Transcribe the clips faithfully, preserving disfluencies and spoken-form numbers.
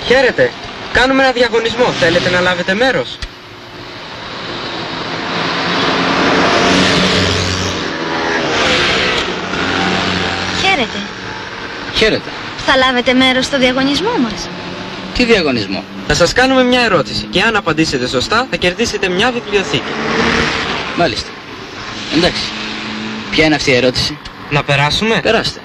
Χαίρετε. Κάνουμε ένα διαγωνισμό. Θέλετε να λάβετε μέρος? Χαίρετε. Χαίρετε. Θα λάβετε μέρος στο διαγωνισμό μας? Τι διαγωνισμό? Θα σας κάνουμε μια ερώτηση και αν απαντήσετε σωστά θα κερδίσετε μια βιβλιοθήκη. Μάλιστα. Εντάξει. Ποια είναι αυτή η ερώτηση? Να περάσουμε? Περάστε.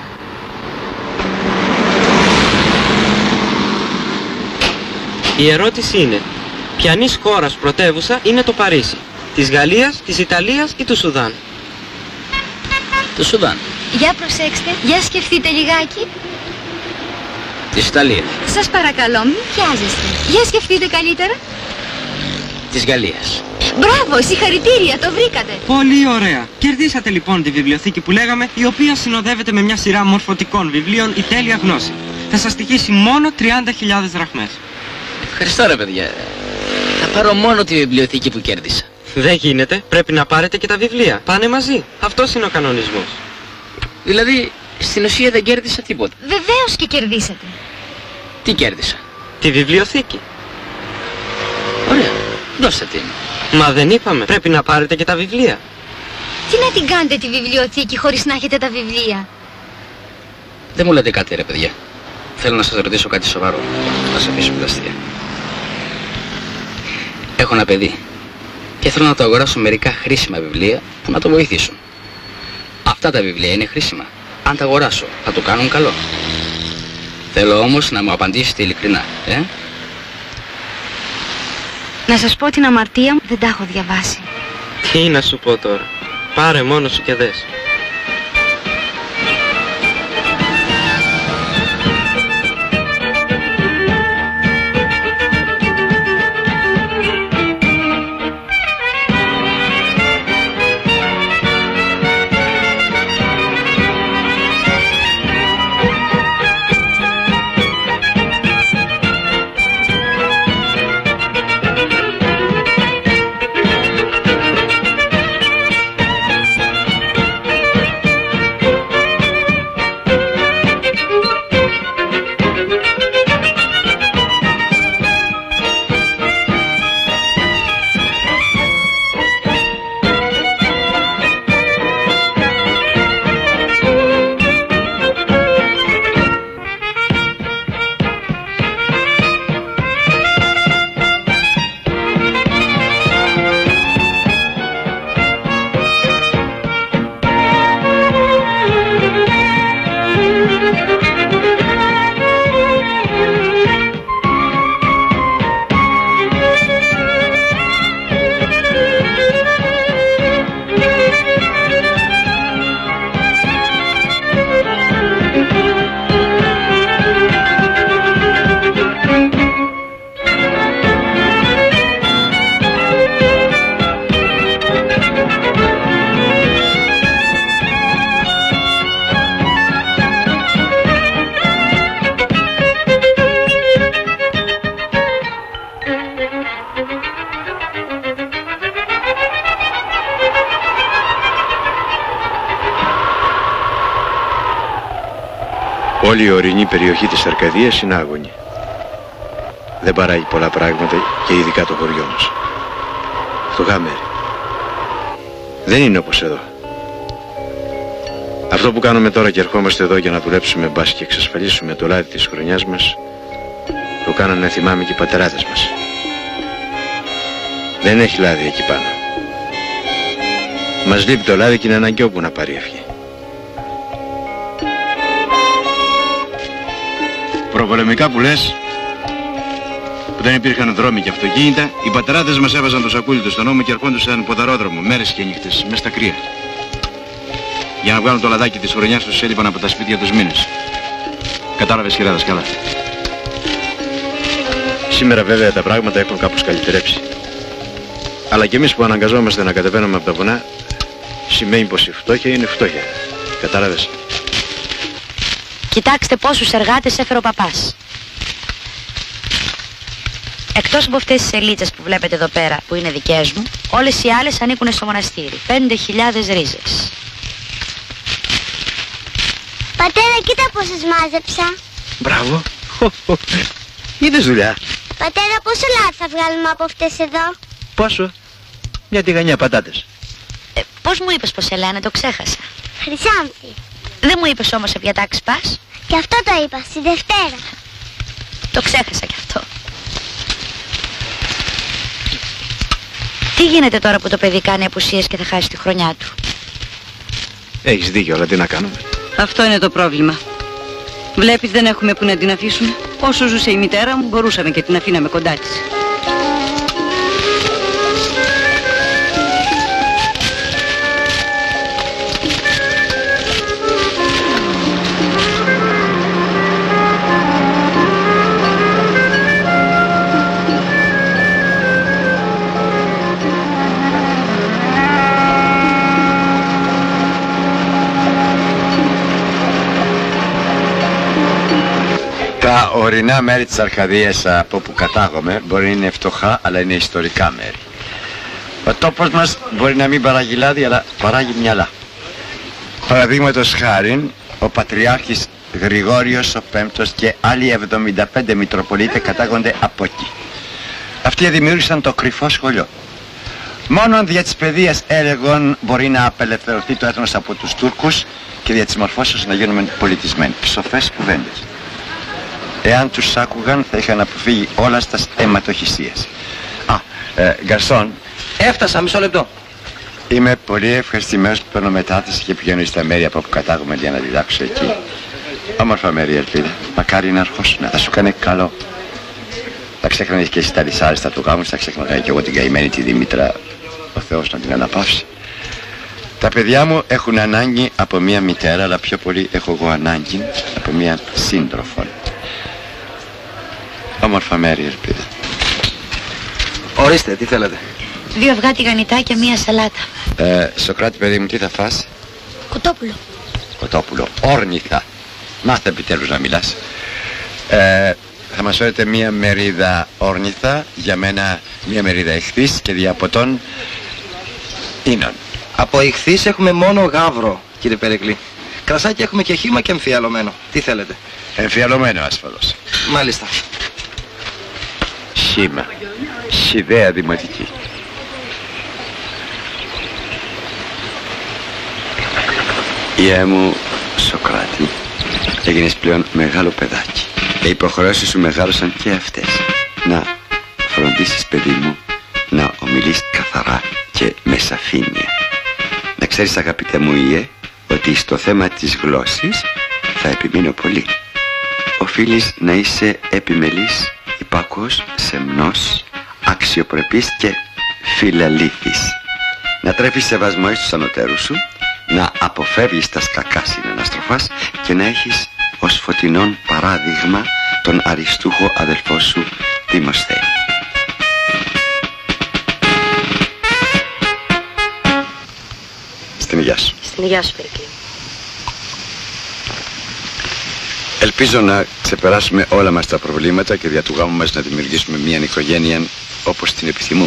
Η ερώτηση είναι, ποιανής χώρας πρωτεύουσα είναι το Παρίσι? Της Γαλλίας, της Ιταλίας ή του Σουδάν? Του Σουδάν. Για προσέξτε, για σκεφτείτε λιγάκι. Της Ιταλίας. Σας παρακαλώ, μην πιάζεστε. Για σκεφτείτε καλύτερα. Της Γαλλίας. Μπράβο, συγχαρητήρια, το βρήκατε. Πολύ ωραία. Κερδίσατε λοιπόν τη βιβλιοθήκη που λέγαμε, η οποία συνοδεύεται με μια σειρά μορφωτικών βιβλίων «Η τέλεια γνώση». Θα σας στοιχήσει μόνο τριάντα χιλιάδες δραχμές. Ευχαριστώ ρε παιδιά. Θα πάρω μόνο τη βιβλιοθήκη που κέρδισα. Δεν γίνεται. Πρέπει να πάρετε και τα βιβλία. Πάνε μαζί. Αυτός είναι ο κανονισμός. Δηλαδή, στην ουσία δεν κέρδισα τίποτα. Βεβαίως και κερδίσατε. Τι κέρδισα? Τη βιβλιοθήκη. Ωραία. Δώστε την. Μα δεν είπαμε. Πρέπει να πάρετε και τα βιβλία. Τι να την κάνετε τη βιβλιοθήκη χωρίς να έχετε τα βιβλία? Δεν μου λέτε κάτι ρε παιδιά. Θέλω να σας ρωτήσω κάτι σοβαρό. Να σας αφήσουμε τα αστεία. Έχω ένα παιδί και θέλω να το αγοράσω μερικά χρήσιμα βιβλία που να το βοηθήσουν. Αυτά τα βιβλία είναι χρήσιμα. Αν τα αγοράσω θα το κάνουν καλό. Θέλω όμως να μου απαντήσετε ειλικρινά, ε? Να σας πω την αμαρτία μου, δεν τα έχω διαβάσει. Τι να σου πω τώρα. Πάρε μόνο σου και δες. Όλη η ορεινή περιοχή της Αρκαδίας είναι άγονη. Δεν παράγει πολλά πράγματα και ειδικά το χωριό μας. Φτωχά μέρη. Δεν είναι όπως εδώ. Αυτό που κάνουμε τώρα και ερχόμαστε εδώ για να δουλέψουμε μπας και εξασφαλίσουμε το λάδι της χρονιάς μας, το κάνανε θυμάμαι και οι πατεράδες μας. Δεν έχει λάδι εκεί πάνω. Μας λείπει το λάδι και είναι αναγκαίο που να πάρει ευχή. Προπολεμικά που λες, που δεν υπήρχαν δρόμοι και αυτοκίνητα, οι πατεράδες μας έβαζαν το σακούλι τους στον νόμο και ερχόντουσαν ποδαρόδρομο μέρες και νύχτες, μες στα κρύα. Για να βγάλουν το λαδάκι της χρονιάς τους έλειπαν από τα σπίτια τους μήνες. Κατάλαβες κυρία δασκάλα? Σήμερα βέβαια τα πράγματα έχουν κάπως καλυτερέψει. Αλλά και εμείς που αναγκαζόμαστε να κατεβαίνουμε από τα βουνά, σημαίνει πως η φτώχεια είναι φτώχεια. Κατάλαβες? Κοιτάξτε πόσους εργάτες έφερε ο παπάς. Εκτός από αυτές τις σελίτσες που βλέπετε εδώ πέρα, που είναι δικές μου, όλες οι άλλες ανήκουν στο μοναστήρι. Πέντε χιλιάδες ρίζες. Πατέρα, κοίτα πόσες μάζεψα. Μπράβο. Είδες δουλειά? Πατέρα, πόσο λάδι θα βγάλουμε από αυτές εδώ? Πόσο? Μια τηγανιά πατάτες. Ε, πώς μου είπες πως Ελένα, το ξέχασα. Χρυσάνθη. Δεν μου είπες όμως σε ποια τάξη πας. Και αυτό το είπα, στη Δευτέρα. Το ξέχασα κι αυτό. Τι γίνεται τώρα που το παιδί κάνει απουσίες και θα χάσει τη χρονιά του? Έχεις δίκιο, αλλά τι να κάνουμε? Αυτό είναι το πρόβλημα. Βλέπεις, δεν έχουμε που να την αφήσουμε. Όσο ζούσε η μητέρα μου, μπορούσαμε και την αφήναμε κοντά της. Τα ορεινά μέρη της Αρκαδίας από όπου κατάγομαι μπορεί να είναι φτωχά, αλλά είναι ιστορικά μέρη. Ο τόπος μας μπορεί να μην παράγει λάδι, αλλά παράγει μυαλά. Παραδείγματος χάριν, ο Πατριάρχης Γρηγόριος ο Πέμπτος και άλλοι εβδομήντα πέντε Μητροπολίτες κατάγονται από εκεί. Αυτοί δημιούργησαν το κρυφό σχολείο. Μόνον δια της παιδείας έλεγον μπορεί να απελευθερωθεί το έθνος από τους Τούρκους και δια της μορφώσεως να γίνουμε πολιτισμένοι. Ψοφές κουβέντες. Εάν τους άκουγαν θα είχαν αποφύγει όλα στα αιματοχυσίες. Α, ε, γκαρσόν. Έφτασα, μισό λεπτό. Είμαι πολύ ευχαριστημένος που παίρνω μετάθεση και πηγαίνω στα μέρη από όπου κατάγομαι για να διδάξω εκεί. Όμορφα μέρη, ελπίδα. Μακάρι να αρχώσουν, θα σου κάνει καλό. Θα ξέχναγες και εσύ τα δυσάρεστα του γάμου, θα ξέχναγα και εγώ την καημένη τη Δήμητρα, ο Θεός να την αναπαύσει. Τα παιδιά μου έχουν ανάγκη από μία μητέρα, αλλά πιο πολύ έχω εγώ ανάγκη από μία σύντροφο. Όμορφα μέρη, ελπίδα. Ορίστε, τι θέλετε? Δύο αυγά τηγανιτά και μία σαλάτα. Ε, Σοκράτη, παιδί μου, τι θα φας? Κοτόπουλο. Κοτόπουλο. Όρνηθα. Μάθε επιτέλους να μιλάς. Ε, θα μας φέρετε μία μερίδα όρνηθα, για μένα μία μερίδα εχθής και διαποτών ίνων. Από ηχθείς έχουμε μόνο γάβρο, κύριε Περικλή. Κρασάκι έχουμε και χύμα και εμφιαλωμένο. Τι θέλετε? Εμφιαλωμένο ασφαλώς. Μάλιστα. Χύμα. Χυδαία δημοτική. Ιε μου, Σοκράτη, έγινες πλέον μεγάλο παιδάκι. Οι υποχρεώσεις σου μεγάλωσαν και αυτές. Να φροντίσεις, παιδί μου, να ομιλείς καθαρά και με σαφήνεια. Να ξέρεις, αγαπητέ μου Ιε, ότι στο θέμα της γλώσσης θα επιμείνω πολύ. Οφείλεις να είσαι επιμελής, υπάκουος, σεμνός, αξιοπρεπής και φιλαλήθης. Να τρέφεις σεβασμό στους ανωτέρους σου, να αποφεύγεις τα κακά συναναστροφάς και να έχεις ως φωτεινόν παράδειγμα τον αριστούχο αδελφό σου Δημοσθένη. Στην υγειά σου. Στην υγειά σου, Περικλή. Ελπίζω να ξεπεράσουμε όλα μας τα προβλήματα και δια του γάμου μας να δημιουργήσουμε μια οικογένεια όπως την επιθυμούμε.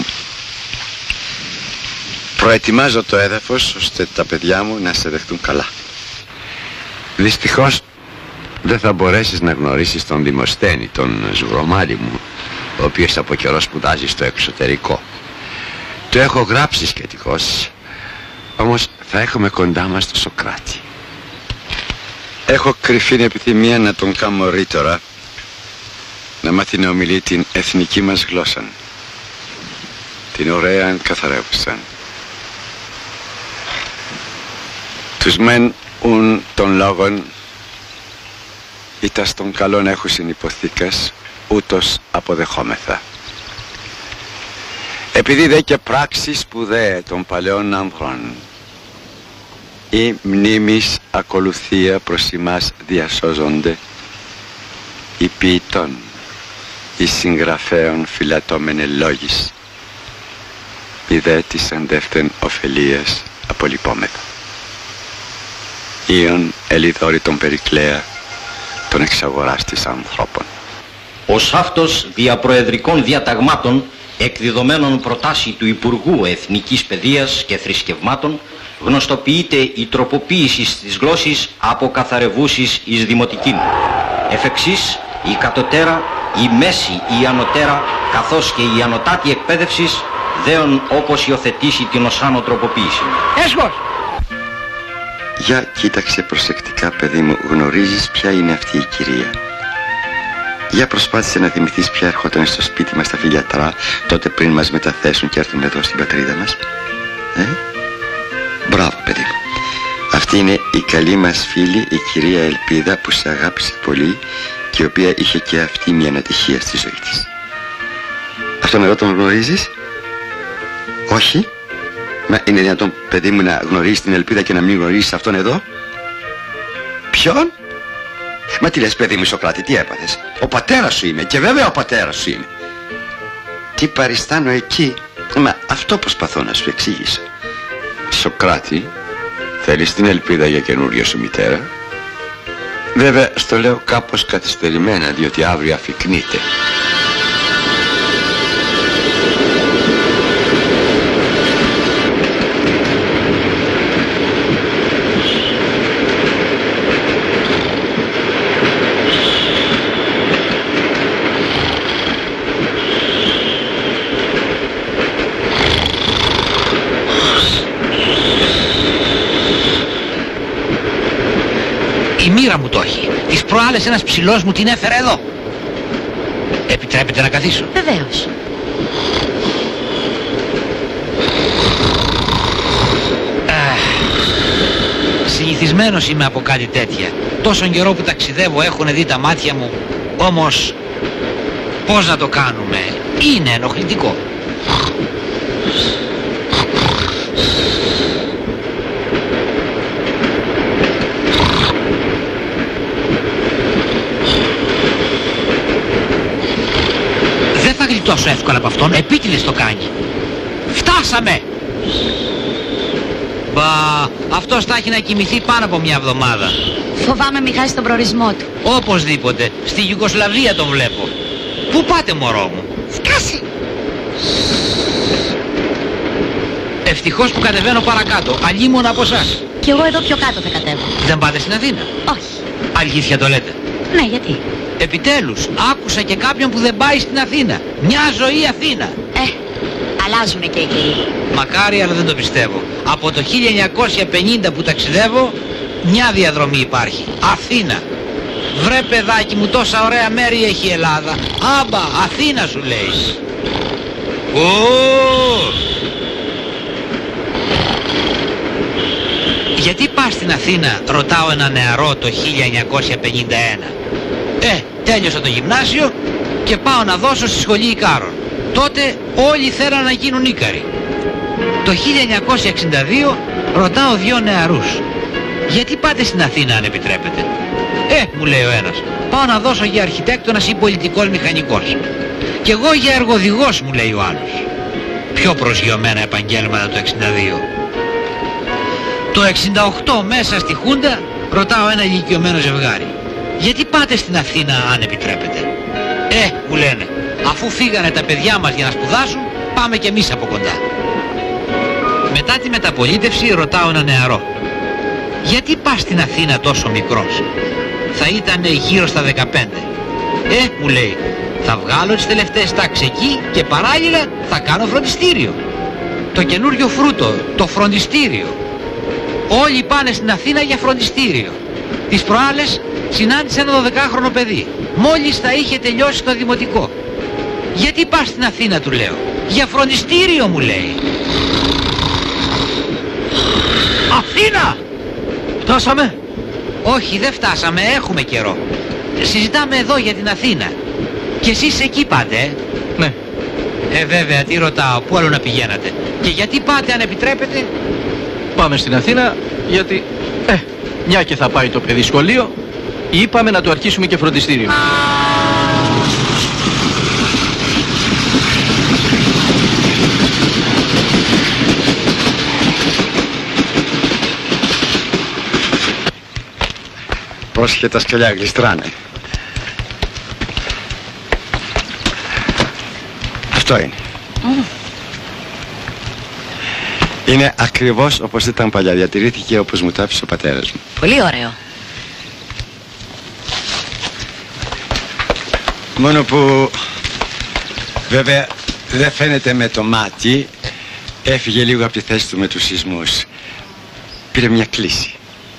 Προετοιμάζω το έδαφος ώστε τα παιδιά μου να σε δεχτούν καλά. Δυστυχώς δεν θα μπορέσεις να γνωρίσεις τον Δημοσθένη, τον ζουγρομάλι μου, ο οποίος από καιρό σπουδάζει στο εξωτερικό. Το έχω γράψει σχετικώς, όμως θα έχουμε κοντά μας τον Σοκράτη. Έχω κρυφή επιθυμία να τον κάνω ρήτορα, να μάθει να ομιλεί την εθνική μας γλώσσα, την ωραία καθαρεύουσα. Τους μεν ουν των λόγων, ήτας των καλών έχουσιν υποθήκας, ούτως αποδεχόμεθα. Επειδή δε και πράξεις σπουδαία των παλαιών άνδρων, η μνήμης ακολουθία προς ημάς διασώζονται, οι ποιητών, οι συγγραφέων φυλατώμενε λόγης, οι δε της αντεύθεν ωφελίας απολυπόμεθα. Ιον ελιδόρη τον Περικλέα, τον εξαγοράστης ανθρώπων. Ως αυτός δια προεδρικών διαταγμάτων, εκδιδομένων προτάσει του Υπουργού Εθνικής Παιδείας και Θρησκευμάτων, γνωστοποιείται η τροποποίηση της γλώσσης από καθαρευούσης εις δημοτικήν. Εφ' εξής, η κατωτέρα η μέση, η ανωτέρα, καθώς και η ανωτάτη εκπαίδευσης δέον όπως υιοθετήσει την οσάνο τροποποίηση. Έσχος! Για κοίταξε προσεκτικά, παιδί μου, γνωρίζεις ποια είναι αυτή η κυρία? Για προσπάθησε να θυμηθείς ποια ερχόταν στο σπίτι μας τα φιλιατρά τότε πριν μας μεταθέσουν και έρθουν εδώ στην πατρίδα μας. Ε? Μπράβο, παιδί μου. Αυτή είναι η καλή μας φίλη, η κυρία Ελπίδα, που σε αγάπησε πολύ και η οποία είχε και αυτή μια ανατυχία στη ζωή της. Αυτόν εδώ τον γνωρίζεις? Όχι? Μα είναι δυνατόν, παιδί μου, να γνωρίζεις την Ελπίδα και να μην γνωρίζεις αυτόν εδώ? Ποιον? Μα τι λες, παιδί μου, Σοκράτη, τι έπαθες? Ο πατέρας σου είμαι, και βέβαια ο πατέρας σου είμαι. Τι παριστάνω εκεί? Μα αυτό προσπαθώ να σου εξηγήσω. Σοκράτη, θέλεις την Ελπίδα για καινούργια σου μητέρα? Βέβαια, στο λέω κάπως καθυστερημένα, διότι αύριο αφικνείται. Η μοίρα μου το έχει. Τις προάλλες ένας ψηλός μου την έφερε εδώ. Επιτρέπετε να καθίσω? Βεβαίως. Συνηθισμένος είμαι από κάτι τέτοια. Τόσον καιρό που ταξιδεύω έχουν δει τα μάτια μου. Όμως, πώς να το κάνουμε? Είναι ενοχλητικό. Δεν θα γλιτώσω εύκολα από αυτόν, επίτηδες το κάνει. Φτάσαμε! Μπα, αυτός θα έχει να κοιμηθεί πάνω από μια εβδομάδα. Φοβάμαι μη χάσει τον προορισμό του. Οπωσδήποτε, στη Ιουγκοσλαβία τον βλέπω. Πού πάτε, μωρό μου? Σκάσε! Ευτυχώς που κατεβαίνω παρακάτω, αλλήμον από εσάς. Κι εγώ εδώ πιο κάτω θα κατέβω. Δεν πάτε στην Αθήνα? Όχι. Αλήθεια το λέτε? Ναι, γιατί? Επιτέλους, άκουσα και κάποιον που δεν πάει στην Αθήνα. Μια ζωή Αθήνα. Ε, αλλάζουνε και οι καιροί. Μακάρι, αλλά δεν το πιστεύω. Από το χίλια εννιακόσια πενήντα που ταξιδεύω, μια διαδρομή υπάρχει. Αθήνα. Βρε παιδάκι μου, τόσα ωραία μέρη έχει η Ελλάδα. Άμπα, Αθήνα σου λέει. Ω! Γιατί πας στην Αθήνα, ρωτάω ένα νεαρό το χίλια εννιακόσια πενήντα ένα. Ε, τέλειωσα το γυμνάσιο και πάω να δώσω στη σχολή Ικάρων. Τότε όλοι θέλαν να γίνουν Ίκαροι. Το χίλια εννιακόσια εξήντα δύο ρωτάω δύο νεαρούς. Γιατί πάτε στην Αθήνα αν επιτρέπετε? Ε, μου λέει ο ένας, πάω να δώσω για αρχιτέκτονας ή πολιτικός μηχανικός. Κι εγώ για εργοδηγός, μου λέει ο άλλος. Πιο προσγειωμένα επαγγέλματα το εξήντα δύο. Το εξήντα οκτώ μέσα στη Χούντα ρωτάω ένα ηλικιωμένο ζευγάρι. Γιατί πάτε στην Αθήνα αν επιτρέπετε? Ε, μου λένε, αφού φύγανε τα παιδιά μας για να σπουδάσουν, πάμε κι εμείς από κοντά. Μετά τη μεταπολίτευση ρωτάω ένα νεαρό. Γιατί πας στην Αθήνα τόσο μικρός? Θα ήταν γύρω στα δεκαπέντε. Ε, μου λέει, θα βγάλω τις τελευταίες τάξεις εκεί και παράλληλα θα κάνω φροντιστήριο. Το καινούριο φρούτο, το φροντιστήριο. Όλοι πάνε στην Αθήνα για φροντιστήριο. Τις προάλλες συνάντησα ένα δωδεκάχρονο παιδί. Μόλις θα είχε τελειώσει το δημοτικό. Γιατί πας στην Αθήνα, του λέω? Για φροντιστήριο, μου λέει. Αθήνα! Φτάσαμε? Όχι, δεν φτάσαμε, έχουμε καιρό. Συζητάμε εδώ για την Αθήνα. Και εσείς εκεί πάτε, ε? Ναι. Ε, βέβαια, τι ρωτάω, πού άλλο να πηγαίνατε? Και γιατί πάτε αν επιτρέπετε? Πάμε στην Αθήνα γιατί, ε, μια και θα πάει το παιδί σχολείο, είπαμε να του αρχίσουμε και φροντιστήριο. Πρόσχε, τα σκαλιά γλιστράνε. Αυτό είναι. Mm. Είναι ακριβώς όπως ήταν παλιά. Διατηρήθηκε όπως μου το άφησε ο πατέρας μου. Πολύ ωραίο. Μόνο που βέβαια δεν φαίνεται με το μάτι. Έφυγε λίγο από τη θέση του με τους σεισμούς. Πήρε μια κλίση.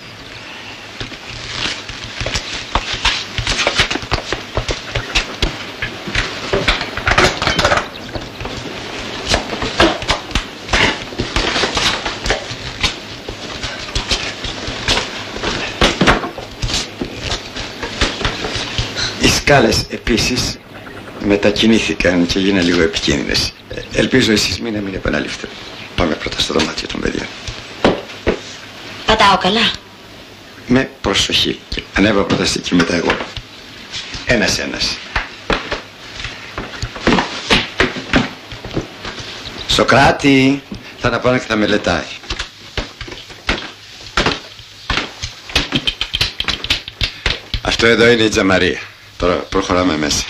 Οι σκάλες επίσης μετακινήθηκαν και γίνανε λίγο επικίνδυνες. Ελπίζω οι σεισμοί να μην επαναληφθούν. Πάμε πρώτα στο δωμάτιο των παιδιών. Πατάω καλά. Με προσοχή. Ανέβα πρώτα εκεί μετά εγώ. Ένας ένας. Σοκράτη, θα τα πάνε και θα μελετάει. Αυτό εδώ είναι η τζαμαρία. Τώρα προχωράμε μέσα.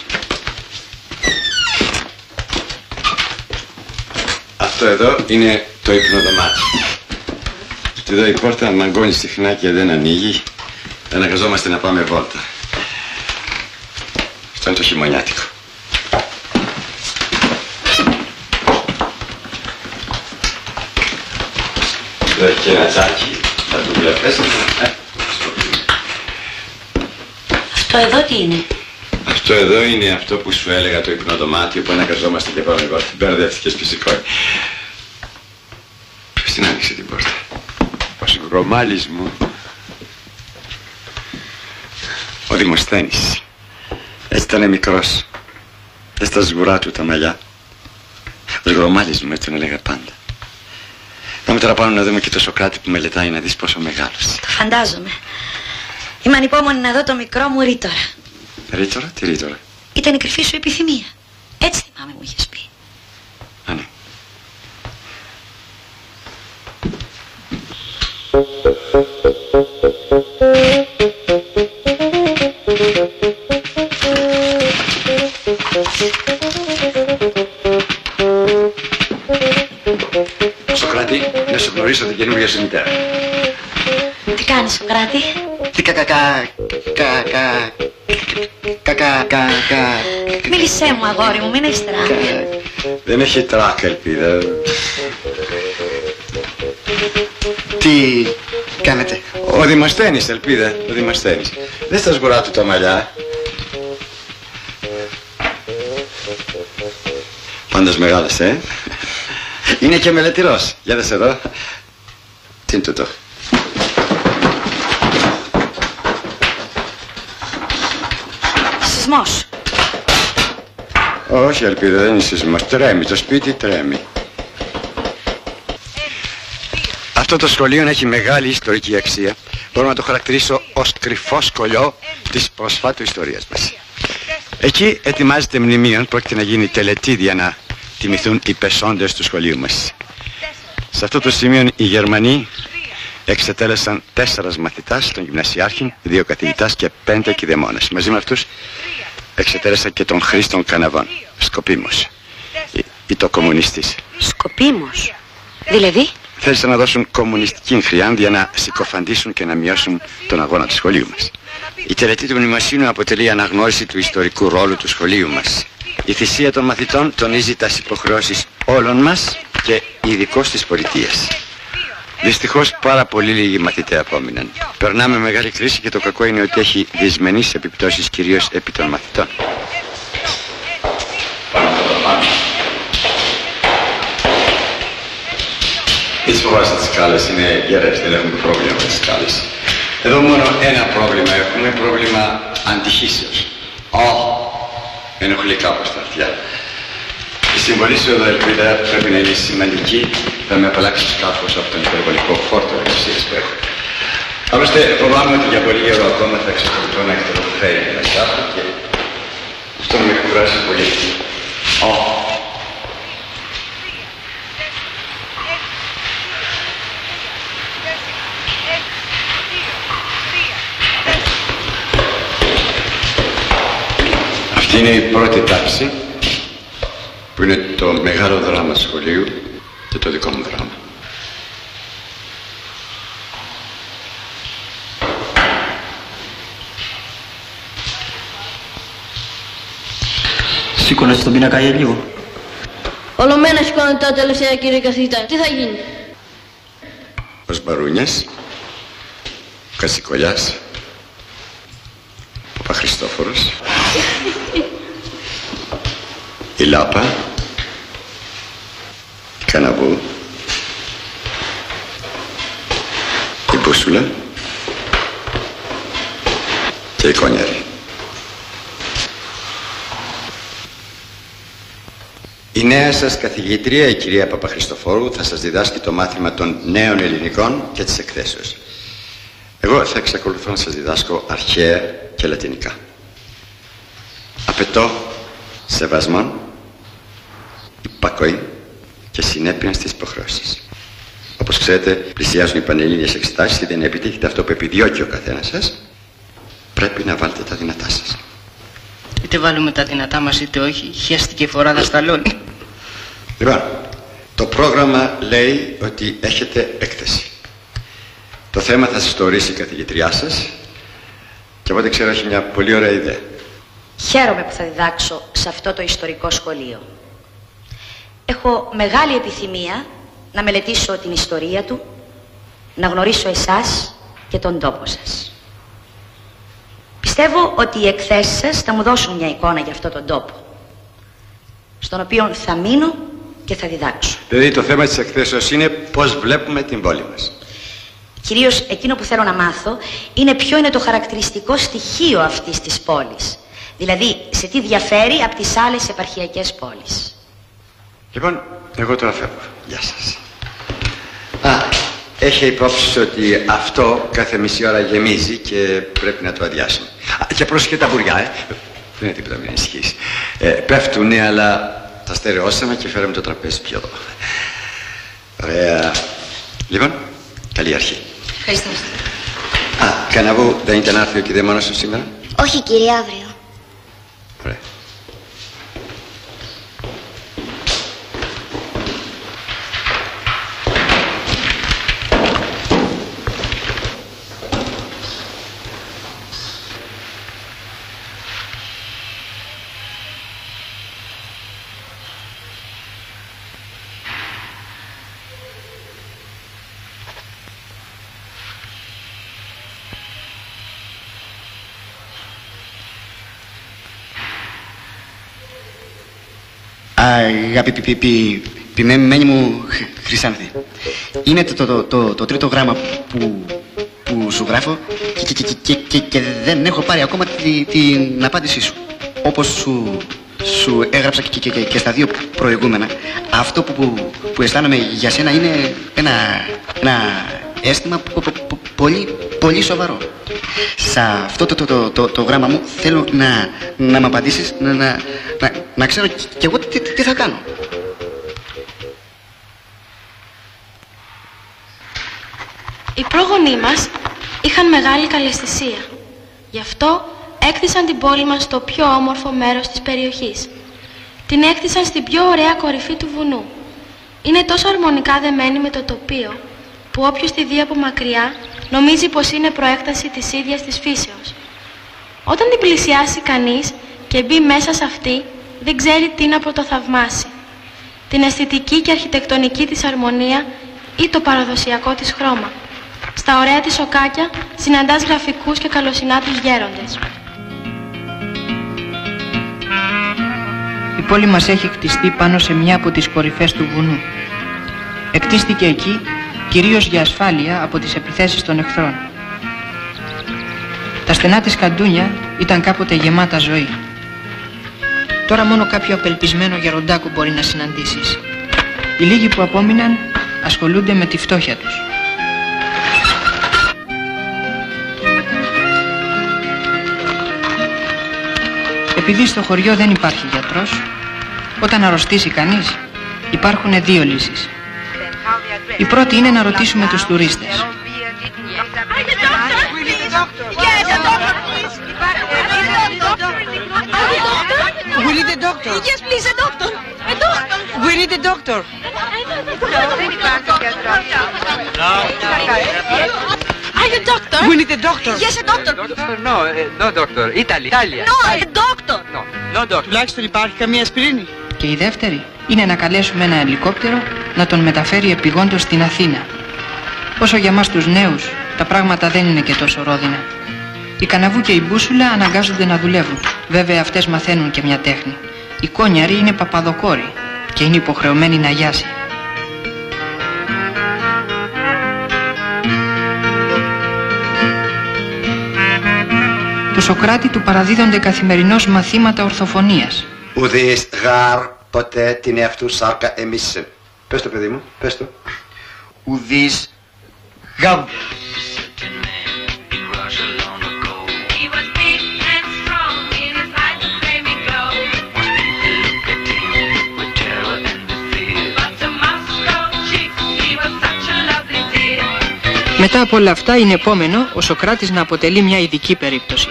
Αυτό εδώ είναι το υπνοδωμάτιο. Εδώ η πόρτα μαγκώνει συχνά και δεν ανοίγει. Αναγκαζόμαστε να πάμε βόλτα. Αυτό είναι το χειμωνιάτικο. Εδώ έχει και ένα τζάκι. Θα το βλέπεις. Αυτό εδώ τι είναι? Αυτό εδώ είναι αυτό που σου έλεγα, το υπνοδωμάτιο που αναγκαζόμαστε και πάμε βόλτα. Μπερδεύτηκες φυσικό. Ποιος την άνοιξε την πόρτα? Ο συγγρομάλης μου. Ο Δημοσθένης. Έτσι ήταν μικρός. Έτσι τα σγουρά του τα μαλλιά. Ο συγγρομάλης μου, έτσι τον έλεγα πάντα. Πάμε τώρα πάνω να δούμε και το Σοκράτη που μελετάει, να δεις πόσο μεγάλωσε. Το φαντάζομαι. Είμαι ανυπόμονη να δω το μικρό μου Ρήτορα. Ρήτορα, τι Ρήτορα? Ήταν η κρυφή σου επιθυμία. Έτσι θυμάμαι μου είχες πει. Α, ναι. Σοκράτη, να σου γνωρίσω την καινούργια σου μητέρα. Τι κάνεις, Σοκράτη? Τι κακακά, κακα, κακα, κακα. Μίλησέ μου, αγόρι μου, μην έχεις τράκα. Δεν έχει τράκα, ελπίδα. Τι κάνετε? Ο Δημοσθένης, ελπίδα, ο Δημοσθένης. Δεν στα σγουρά του τα μαλλιά. Πάντως μεγάλος, ε. Είναι και μελετηρός. Για δες εδώ. Τι είναι τούτο? Σεισμός. Όχι, ελπίδα, δεν είναι σεισμός. Τρέμει, το σπίτι τρέμει. Αυτό το σχολείο έχει μεγάλη ιστορική αξία. Μπορώ να το χαρακτηρίσω ως κρυφό σκολιό της προσφάτου ιστορίας μας. Εκεί ετοιμάζεται μνημείων, πρόκειται να γίνει τελετή για να τιμηθούν οι πεσόντες του σχολείου μας. Σε αυτό το σημείο οι Γερμανοί εξετέλεσαν τέσσερας μαθητάς, τον γυμνασιάρχη, δύο καθηγητάς και πέντε κηδεμόνες. Μαζί με αυτούς εξετέλεσαν και τον Χρήστον Καναβών, σκοπίμως, ή, ή το κομμουνιστής. Σκοπίμως? Δηλαδή? Θέλησαν να δώσουν κομμουνιστική χρειά για να συκοφαντήσουν και να μειώσουν τον αγώνα του σχολείου μας. Η τελετή του μνημοσύνου αποτελεί αναγνώριση του ιστορικού ρόλου του σχολείου μας. Η θυσία των μαθητών τονίζει τις υποχρεώσεις όλων μας και ειδικώς της πολιτείας. Δυστυχώς πάρα πολύ λίγοι μαθητές απόμειναν. Περνάμε μεγάλη κρίση και το κακό είναι ότι έχει δυσμενείς επιπτώσεις κυρίως επί των μαθητών. Τις φοβάστε τις σκάλες, είναι γερές, δεν έχουμε πρόβλημα με τις σκάλες. Εδώ μόνο ένα πρόβλημα έχουμε, πρόβλημα αντιχύσεως. Ω, ενοχλεί κάπως τα αυτιά. Η συμβολή σου εδώ, ελπίδα, πρέπει να είναι σημαντική. Θα με απαλλάξεις κάπως από τον υπερβολικό φόρτο εργασίας που έχω. Άλλωστε, φοβάμαι ότι για πολύ καιρό ακόμα θα εξακολουθώ να εκτελοφέρει ένα σάπιο και αυτό με κουράζει πολύ. Ω. Αυτή είναι η πρώτη τάξη, που είναι το μεγάλο δράμα του σχολείου και το δικό μου δράμα. Σήκωνες τον πίνακα για λίγο. Ολομένα σηκώνεται τα τελευταία, κύριε καθηγητά. Τι θα γίνει? Ο Σμπαρούνιας, ο Κασικολιάς, ο Παπαχριστόφορος, η Λάπα, η Καναβού, η Μπούσουλα και η Κόνιαρη. Η νέα σας καθηγήτρια, η κυρία Παπαχριστοφόρου, θα σας διδάσκει το μάθημα των νέων ελληνικών και της εκθέσεως. Εγώ θα εξακολουθώ να σας διδάσκω αρχαία και λατινικά. Απαιτώ σεβασμόν, υπακοή και συνέπεια στις υποχρεώσεις. Όπως ξέρετε, πλησιάζουν οι πανελλήνιες εξετάσεις και δεν επιτύχετε αυτό που επιδιώκει ο καθένας σας. Πρέπει να βάλετε τα δυνατά σας. Είτε βάλουμε τα δυνατά μας είτε όχι, χέστηκε φορά τα σταλόνι. Λοιπόν, το πρόγραμμα λέει ότι έχετε έκθεση. Το θέμα θα σας το ορίσει η καθηγητριά σας και από ό,τι ξέρω έχει μια πολύ ωραία ιδέα. Χαίρομαι που θα διδάξω σε αυτό το ιστορικό σχολείο. Έχω μεγάλη επιθυμία να μελετήσω την ιστορία του, να γνωρίσω εσάς και τον τόπο σας. Πιστεύω ότι οι εκθέσεις σας θα μου δώσουν μια εικόνα για αυτόν τον τόπο, στον οποίο θα μείνω και θα διδάξω. Δηλαδή το θέμα της εκθέσεως είναι πώς βλέπουμε την πόλη μας. Κυρίως εκείνο που θέλω να μάθω είναι ποιο είναι το χαρακτηριστικό στοιχείο αυτής της πόλης. Δηλαδή, σε τι διαφέρει από τις άλλες επαρχιακές πόλεις. Λοιπόν, εγώ τώρα φεύγω. Γεια σας. Α, έχει υπόψη ότι αυτό κάθε μισή ώρα γεμίζει και πρέπει να το αδειάσουμε. Α, και πρόσεχε τα μπουριά, ε. Δεν είναι τίποτα, μην ανησυχείς. Ε, πέφτουνε, αλλά τα στερεώσαμε και φέραμε το τραπέζι πιο εδώ. Ωραία. Λοιπόν, καλή αρχή. Ευχαριστώ. Α, Καναβού, δεν ήταν να έρθει ο κηδεμόνας σου σήμερα? Όχι, κύριε, αύριο. Ωραία. Αγαπημένη μου Χρυσάνθη, είναι το, το, το, το τρίτο γράμμα που, που σου γράφω και, και, και, και, και δεν έχω πάρει ακόμα τη, την απάντησή σου. Όπως σου, σου έγραψα και, και, και, και στα δύο προηγούμενα, αυτό που, που, που αισθάνομαι για σένα είναι ένα, ένα αίσθημα πο, πο, πο, πολύ, πολύ σοβαρό. Σε αυτό το, το, το, το, το γράμμα μου θέλω να, να μου απαντήσεις, να, να, να, να ξέρω κι εγώ τι, τι θα κάνω. Οι πρόγονοί μας είχαν μεγάλη καλλαισθησία. Γι' αυτό έκτισαν την πόλη μας στο πιο όμορφο μέρος της περιοχής. Την έκτισαν στην πιο ωραία κορυφή του βουνού. Είναι τόσο αρμονικά δεμένη με το τοπίο, που όποιος τη δει από μακριά νομίζει πως είναι προέκταση της ίδιας της φύσεως. Όταν την πλησιάσει κανείς και μπει μέσα σε αυτή, δεν ξέρει τι να πρωτοθαυμάσει. Την αισθητική και αρχιτεκτονική της αρμονία ή το παραδοσιακό της χρώμα. Στα ωραία της σοκάκια συναντάς γραφικούς και καλοσυνάτους γέροντες. Η πόλη μας έχει χτιστεί πάνω σε μια από τις κορυφές του βουνού. Εκτίστηκε εκεί κυρίως για ασφάλεια από τις επιθέσεις των εχθρών. Τα στενά της καντούνια ήταν κάποτε γεμάτα ζωή. Τώρα μόνο κάποιο απελπισμένο γεροντάκο μπορεί να συναντήσεις. Οι λίγοι που απόμειναν ασχολούνται με τη φτώχεια τους. Επειδή στο χωριό δεν υπάρχει γιατρός, όταν αρρωστήσει κανείς, υπάρχουν δύο λύσεις. Η πρώτη είναι να ρωτήσουμε τους τουρίστες. We need a doctor. Yes, please, a doctor. A doctor. We need a doctor. Are you a doctor? We need a doctor. Yes, a doctor. Doctor, no, no doctor. Italy, Italia. No, a doctor. No, no doctor. Τουλάχιστον υπάρχει καμία ασπιρίνη. Και η δεύτερη είναι να καλέσουμε ένα ελικόπτερο να τον μεταφέρει επειγόντως στην Αθήνα. Όσο για μας τους νέους, τα πράγματα δεν είναι και τόσο ρόδινα. Η Καναβού και η Μπούσουλα αναγκάζονται να δουλεύουν. Βέβαια αυτές μαθαίνουν και μια τέχνη. Η Κόνιαρη είναι παπαδοκόρη και είναι υποχρεωμένη να γιάσει. Του Σοκράτη του παραδίδονται καθημερινώς μαθήματα ορθοφωνίας. Ουδείς γάρ ποτέ την εαυτού σάρκα εμίσσε. Πες το παιδί μου, πες το. Ουδείς γαμ. Μετά από όλα αυτά είναι επόμενο ο Σοκράτης να αποτελεί μια ειδική περίπτωση.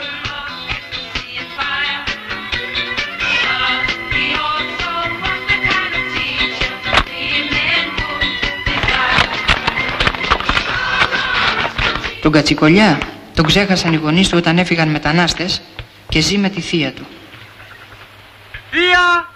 Τον Κατσικολιά τον ξέχασαν οι γονείς του όταν έφυγαν μετανάστες και ζει με τη θεία του. Θεία!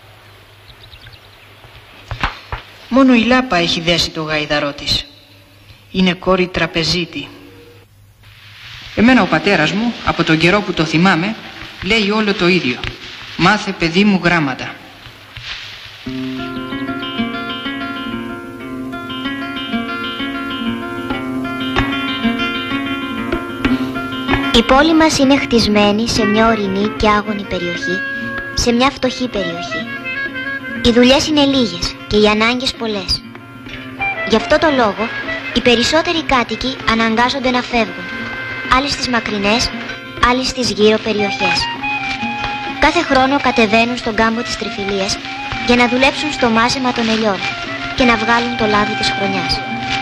Μόνο η Λάπα έχει δέσει το γαϊδαρό της. Είναι κόρη τραπεζίτη. Εμένα ο πατέρας μου, από τον καιρό που το θυμάμαι, λέει όλο το ίδιο. Μάθε παιδί μου γράμματα. Η πόλη μας είναι χτισμένη σε μια ορεινή και άγονη περιοχή, σε μια φτωχή περιοχή. Οι δουλειές είναι λίγες και οι ανάγκες πολλές. Γι' αυτό το λόγο, οι περισσότεροι κάτοικοι αναγκάζονται να φεύγουν, άλλοι στις μακρινές, άλλοι στις γύρω περιοχές. Κάθε χρόνο κατεβαίνουν στον κάμπο της Τριφυλίας για να δουλέψουν στο μάζεμα των ελιών και να βγάλουν το λάδι της χρονιάς.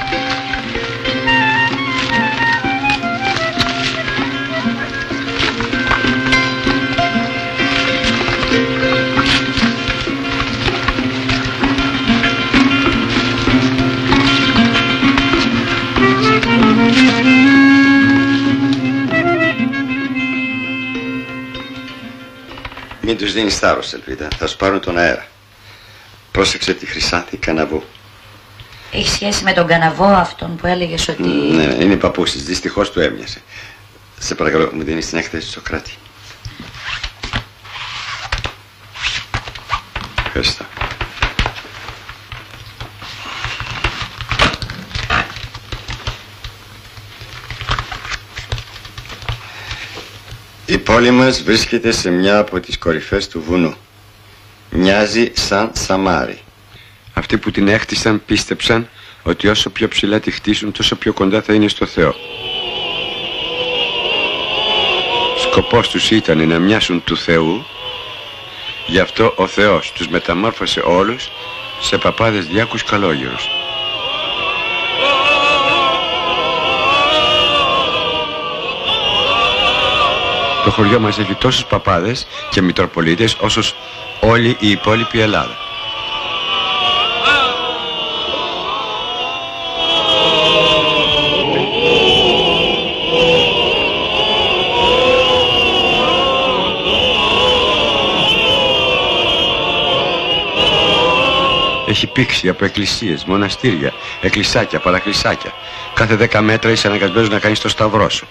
Μην τους δίνεις θάρρος, Ελπίδα. Θα σου πάρουν τον αέρα. Πρόσεξε τη Χρυσάνθη Καναβού. Έχει σχέση με τον Καναβό αυτόν που έλεγες ότι... Ναι, είναι παππούς της. Δυστυχώς του έμοιασε. Σε παρακαλώ, μου δίνεις την έκθεση του Σοκράτη. Ευχαριστώ. Η πόλη μας βρίσκεται σε μια από τις κορυφές του βουνού. Μοιάζει σαν Σαμάρι. Αυτοί που την έχτισαν πίστεψαν ότι όσο πιο ψηλά τη χτίσουν τόσο πιο κοντά θα είναι στο Θεό. Σκοπός τους ήταν να μοιάσουν του Θεού, γι' αυτό ο Θεός τους μεταμόρφωσε όλους σε παπάδες διάκους καλόγερους. Το χωριό μας έχει τόσους παπάδες και μητροπολίτες όσους όλη η υπόλοιπη Ελλάδα. Έχει πήξει από εκκλησίες, μοναστήρια, εκκλησάκια, παρακλησάκια. Κάθε δέκα μέτρα είσαι αναγκασμένος να κάνεις το σταυρό σου.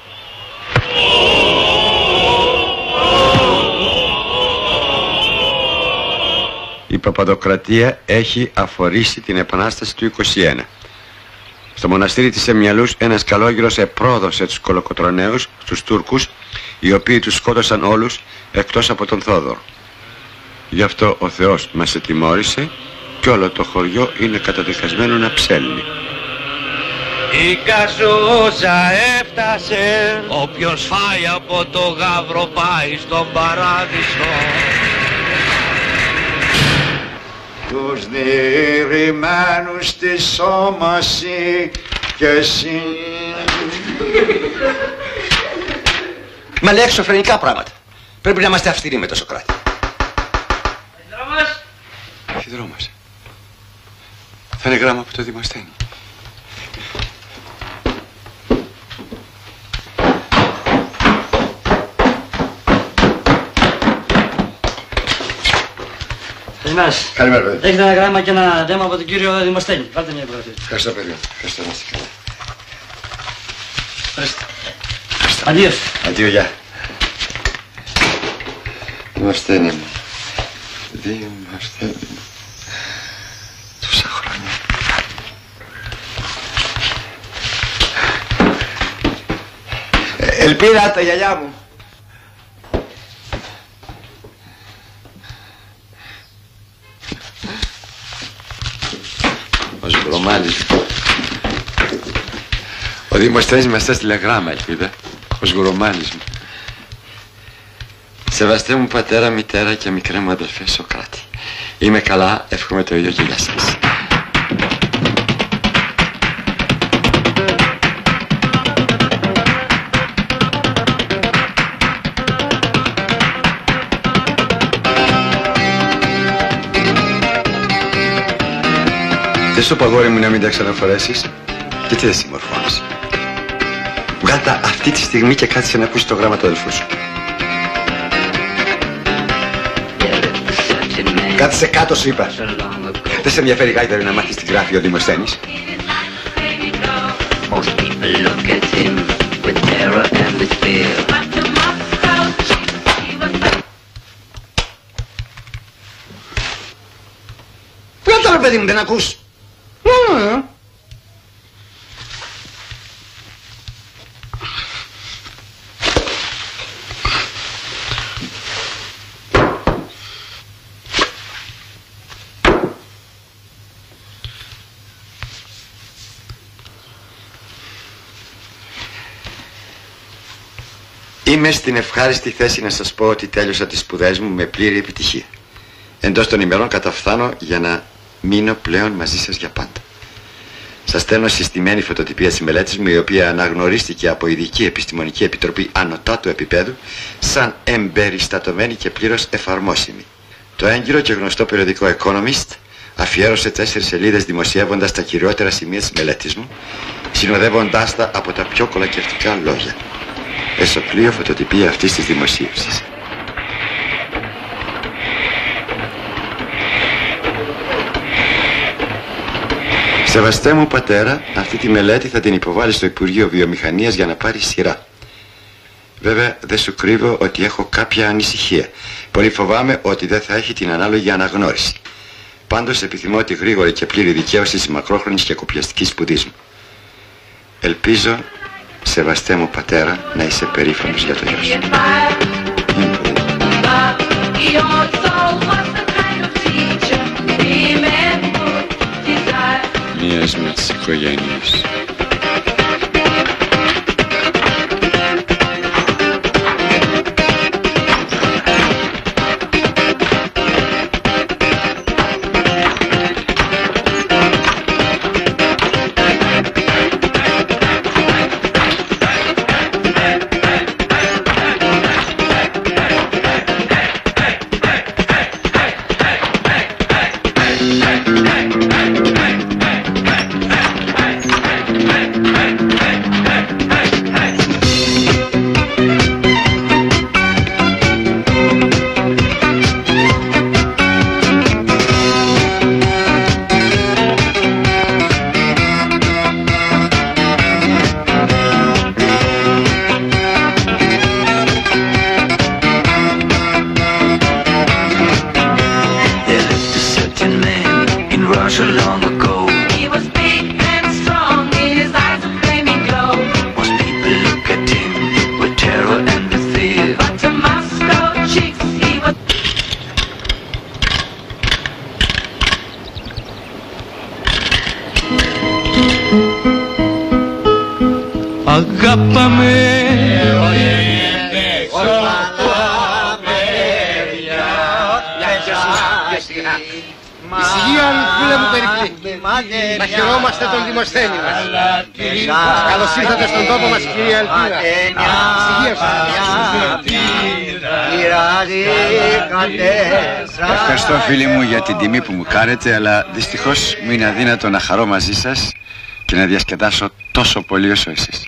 Η Παπαδοκρατία έχει αφορήσει την Επανάσταση του είκοσι ένα. Στο μοναστήρι της Εμμιαλούς ένας καλόγυρος επρόδωσε τους κολοκοτροναίους στους Τούρκους, οι οποίοι τους σκότωσαν όλους εκτός από τον Θόδωρο. Γι' αυτό ο Θεός μας ετιμώρησε και όλο το χωριό είναι καταδικασμένο να ψέλνει. Η καζούζα έφτασε, όποιος φάει από το γάβρο πάει στον παράδεισο. Τους διηρημένους της σώμαση και εσύ... Μα λέει εξωφρενικά πράγματα. Πρέπει να είμαστε αυστηροί με το Σοκράτη. Δρόμος. Όχι δρόμος. Θα είναι γράμμα από το Δημοσθένη. Βάς. Καλημέρα, παιδί. Έχετε ένα γράμμα και ένα δέμα από τον κύριο Δημοσθένη. Βάλτε μια υπογραφή. Ευχαριστώ, παιδί. Ευχαριστώ, να είστε καλά. Ευχαριστώ. Αντίο. Αντίο, γεια. Δημοσθένη μου. Δημοσθένη μου. Τόσα χρόνια. Ελπίδα, τα γυαλιά μου. Ο Σγκρομάλης. Ο Δημοσθένης μας έστειλε γράμμα, Ελπίδα. Ο Σγκρομάλης μου. Σεβαστέ μου πατέρα, μητέρα και μικρέ μου αδελφέ Σοκράτη. Είμαι καλά, εύχομαι το ίδιο και για σας. Δεν σου παγόρι μου να μην τα ξαναφορέσεις. Και τι δεν συμμορφώνεις. Βγάλ' τα αυτή τη στιγμή και κάτσε να ακούσει το γράμμα του αδελφού σου. Κάτσε κάτω, σου είπα. Δεν σε ενδιαφέρει γάιδαρη να μάθεις τι γράφει ο Δημοσθένης. Βγάλ' τα, ρε παιδί μου, δεν ακούς. Είμαι στην ευχάριστη θέση να σας πω ότι τέλειωσα τις σπουδές μου με πλήρη επιτυχία. Εντός των ημερών καταφθάνω για να μείνω πλέον μαζί σας για πάντα. Σας στέλνω συστημένη φωτοτυπία της μελέτης μου, η οποία αναγνωρίστηκε από ειδική επιστημονική επιτροπή ανωτάτου επίπεδου σαν εμπεριστατωμένη και πλήρως εφαρμόσιμη. Το έγκυρο και γνωστό περιοδικό Economist αφιέρωσε τέσσερις σελίδες δημοσιεύοντας τα κυριότερα σημεία της μελέτης μου, συνοδεύοντάς τα από τα πιο κολακευτικά λόγια. Εσωπλείο φωτοτυπία αυτής της δημοσίευσης. Σεβαστέ μου πατέρα, αυτή τη μελέτη θα την υποβάλει στο Υπουργείο Βιομηχανίας για να πάρει σειρά. Βέβαια δεν σου κρύβω ότι έχω κάποια ανησυχία. Πολύ φοβάμαι ότι δεν θα έχει την ανάλογη αναγνώριση. Πάντως επιθυμώ τη γρήγορη και πλήρη δικαίωση της μακρόχρονης και κοπιαστικής σπουδής μου. Ελπίζω, σεβαστέ μου πατέρα, να είσαι περήφανος για το γιο σου. Μίας με τις οικογένειες. Αγάπαμε Ησυχία, φίλε μου Περικλή. Να χαιρόμαστε τον Δημοσθένη μας. Καλώς ήρθατε στον τόπο μας, κυρία Ελπίδα. Ησυχία σας. Ευχαριστώ φίλοι μου για την τιμή που μου κάνετε, αλλά δυστυχώς μου είναι αδύνατο να χαρώ μαζί σας και να διασκεδάσω τόσο πολύ όσο εσείς.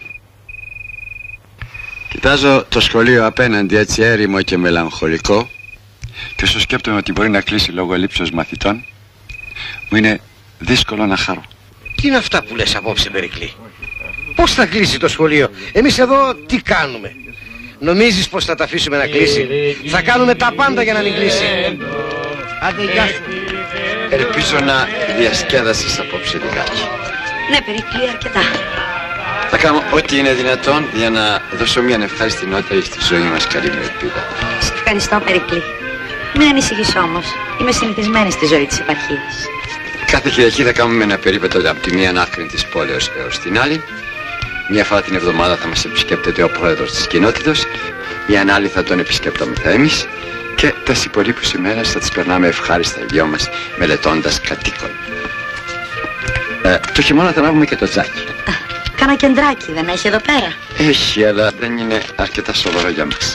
Κοιτάζω το σχολείο απέναντι έτσι έρημο και μελαγχολικό Και όσο σκέπτομαι ότι μπορεί να κλείσει λόγω ελλείψεως μαθητών, μου είναι δύσκολο να χαρώ. Τι είναι αυτά που λες απόψε, Περικλή? Πώς θα κλείσει το σχολείο? Εμείς εδώ τι κάνουμε? Νομίζεις πως θα τα αφήσουμε να κλείσει? Θα κάνουμε τα πάντα για να μην κλείσει. Άντε, γεια σου. Ελπίζω να διασκέδασες απόψε λιγάκι. Ναι, Περικλή, αρκετά. Θα κάνω ό,τι είναι δυνατόν για να δώσω μια ευχάριστη νότα στη ζωή μας, καλή μου ελπίδα. Σε ευχαριστώ, Περικλή. Μην ανησυχείς όμως. Είμαι συνηθισμένη στη ζωή της επαρχίας. Κάθε Κυριακή θα κάνουμε ένα περίπετο από τη μία άκρη της πόλεως έως την άλλη. Μια φορά την εβδομάδα θα μας επισκέπτεται ο πρόεδρος της κοινότητας. Μια άλλη θα τον επισκέπτομεθα εμείς. Και τις υπολείπους ημέρες θα τις περνάμε ευχάριστα οι δυο μας, μελετώντας κατοίκων. Ε, το χειμώνα θα λάβουμε και το τζάκι. Κάνα κεντράκι δεν έχει εδώ πέρα? Έχει, αλλά δεν είναι αρκετά σοβαρό για μας.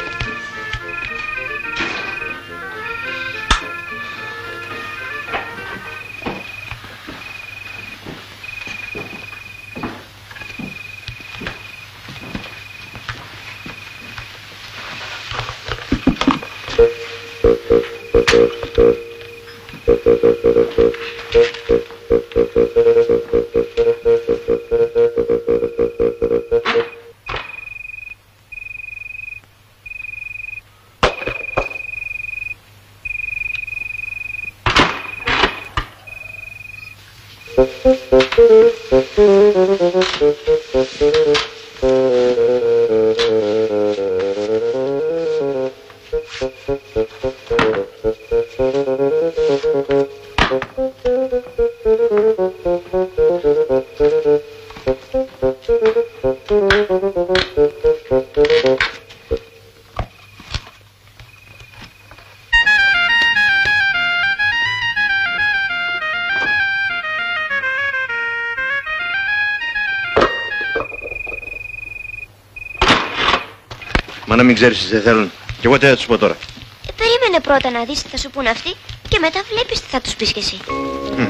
Μα να μην ξέρεις τι δεν θέλουν. Κι εγώ τι θα τους πω τώρα? Ε, περίμενε πρώτα να δεις τι θα σου πούν αυτοί και μετά βλέπεις τι θα τους πεις κι εσύ. Mm.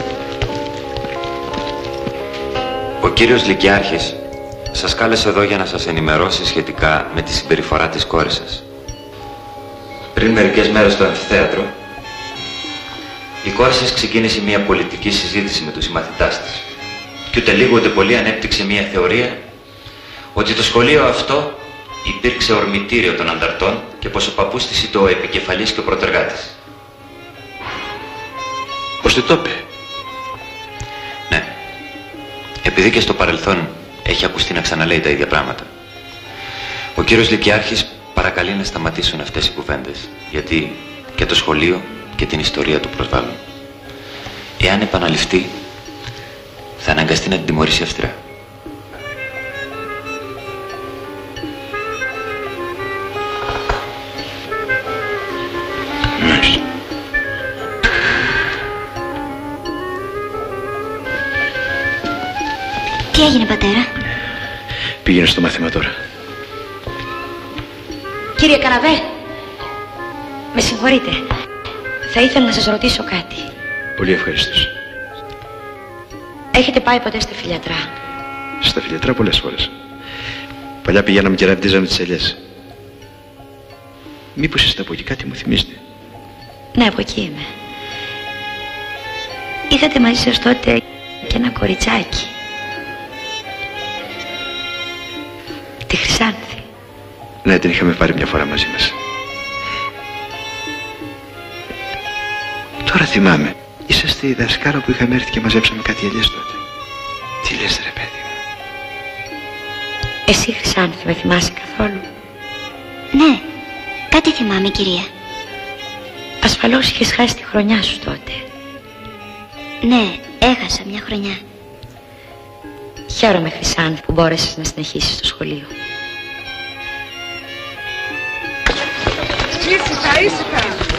Ο κύριος Λυκιάρχης σας κάλεσε εδώ για να σας ενημερώσει σχετικά με τη συμπεριφορά της κόρης σας. Πριν μερικές μέρες στο αμφιθέατρο, η κόρη σας ξεκίνησε μια πολιτική συζήτηση με τους συμμαθητάς της και ούτε λίγο ούτε πολύ ανέπτυξε μια θεωρία ότι το σχολείο αυτό υπήρξε ορμητήριο των ανταρτών και πως ο παππούς της ήταν ο επικεφαλής και ο πρωτεργάτης. Πώς τι το είπε? Ναι. Επειδή και στο παρελθόν έχει ακουστεί να ξαναλέει τα ίδια πράγματα, ο κύριος Λυκιάρχης παρακαλεί να σταματήσουν αυτές οι κουβέντες, γιατί και το σχολείο και την ιστορία του προσβάλλουν. Εάν επαναληφθεί, θα αναγκαστεί να την τιμωρήσει αυστηρά. Τι έγινε, πατέρα? Πήγαινε στο μάθημα τώρα. Κύριε Καραβέ, με συγχωρείτε. Θα ήθελα να σας ρωτήσω κάτι. Πολύ ευχαριστώς. Έχετε πάει ποτέ στα φιλιατρά? Στα φιλιατρά πολλές φορές. Παλιά πηγαίναμε και ραβδίζαμε τις ελιές. Μήπως είστε από εκεί, κάτι μου θυμίζετε? Ναι, από εκεί είμαι. Είχατε μαζί σας τότε και ένα κοριτσάκι. Τη Χρυσάνθη. Ναι, την είχαμε πάρει μια φορά μαζί μας. Τώρα θυμάμαι. Είσαστε η δασκάλα που είχαμε έρθει και μαζέψαμε κάτι ελιές τότε. Τι λες ρε παιδί μου? Εσύ, Χρυσάνθη, με θυμάσαι καθόλου? Ναι, κάτι θυμάμαι, κυρία. Ασφαλώς είχες χάσει τη χρονιά σου τότε. Ναι, έχασα μια χρονιά. Χαίρομαι, Χρυσάνθη, που μπόρεσες να συνεχίσεις το σχολείο. Ήσυχα, ήσυχα.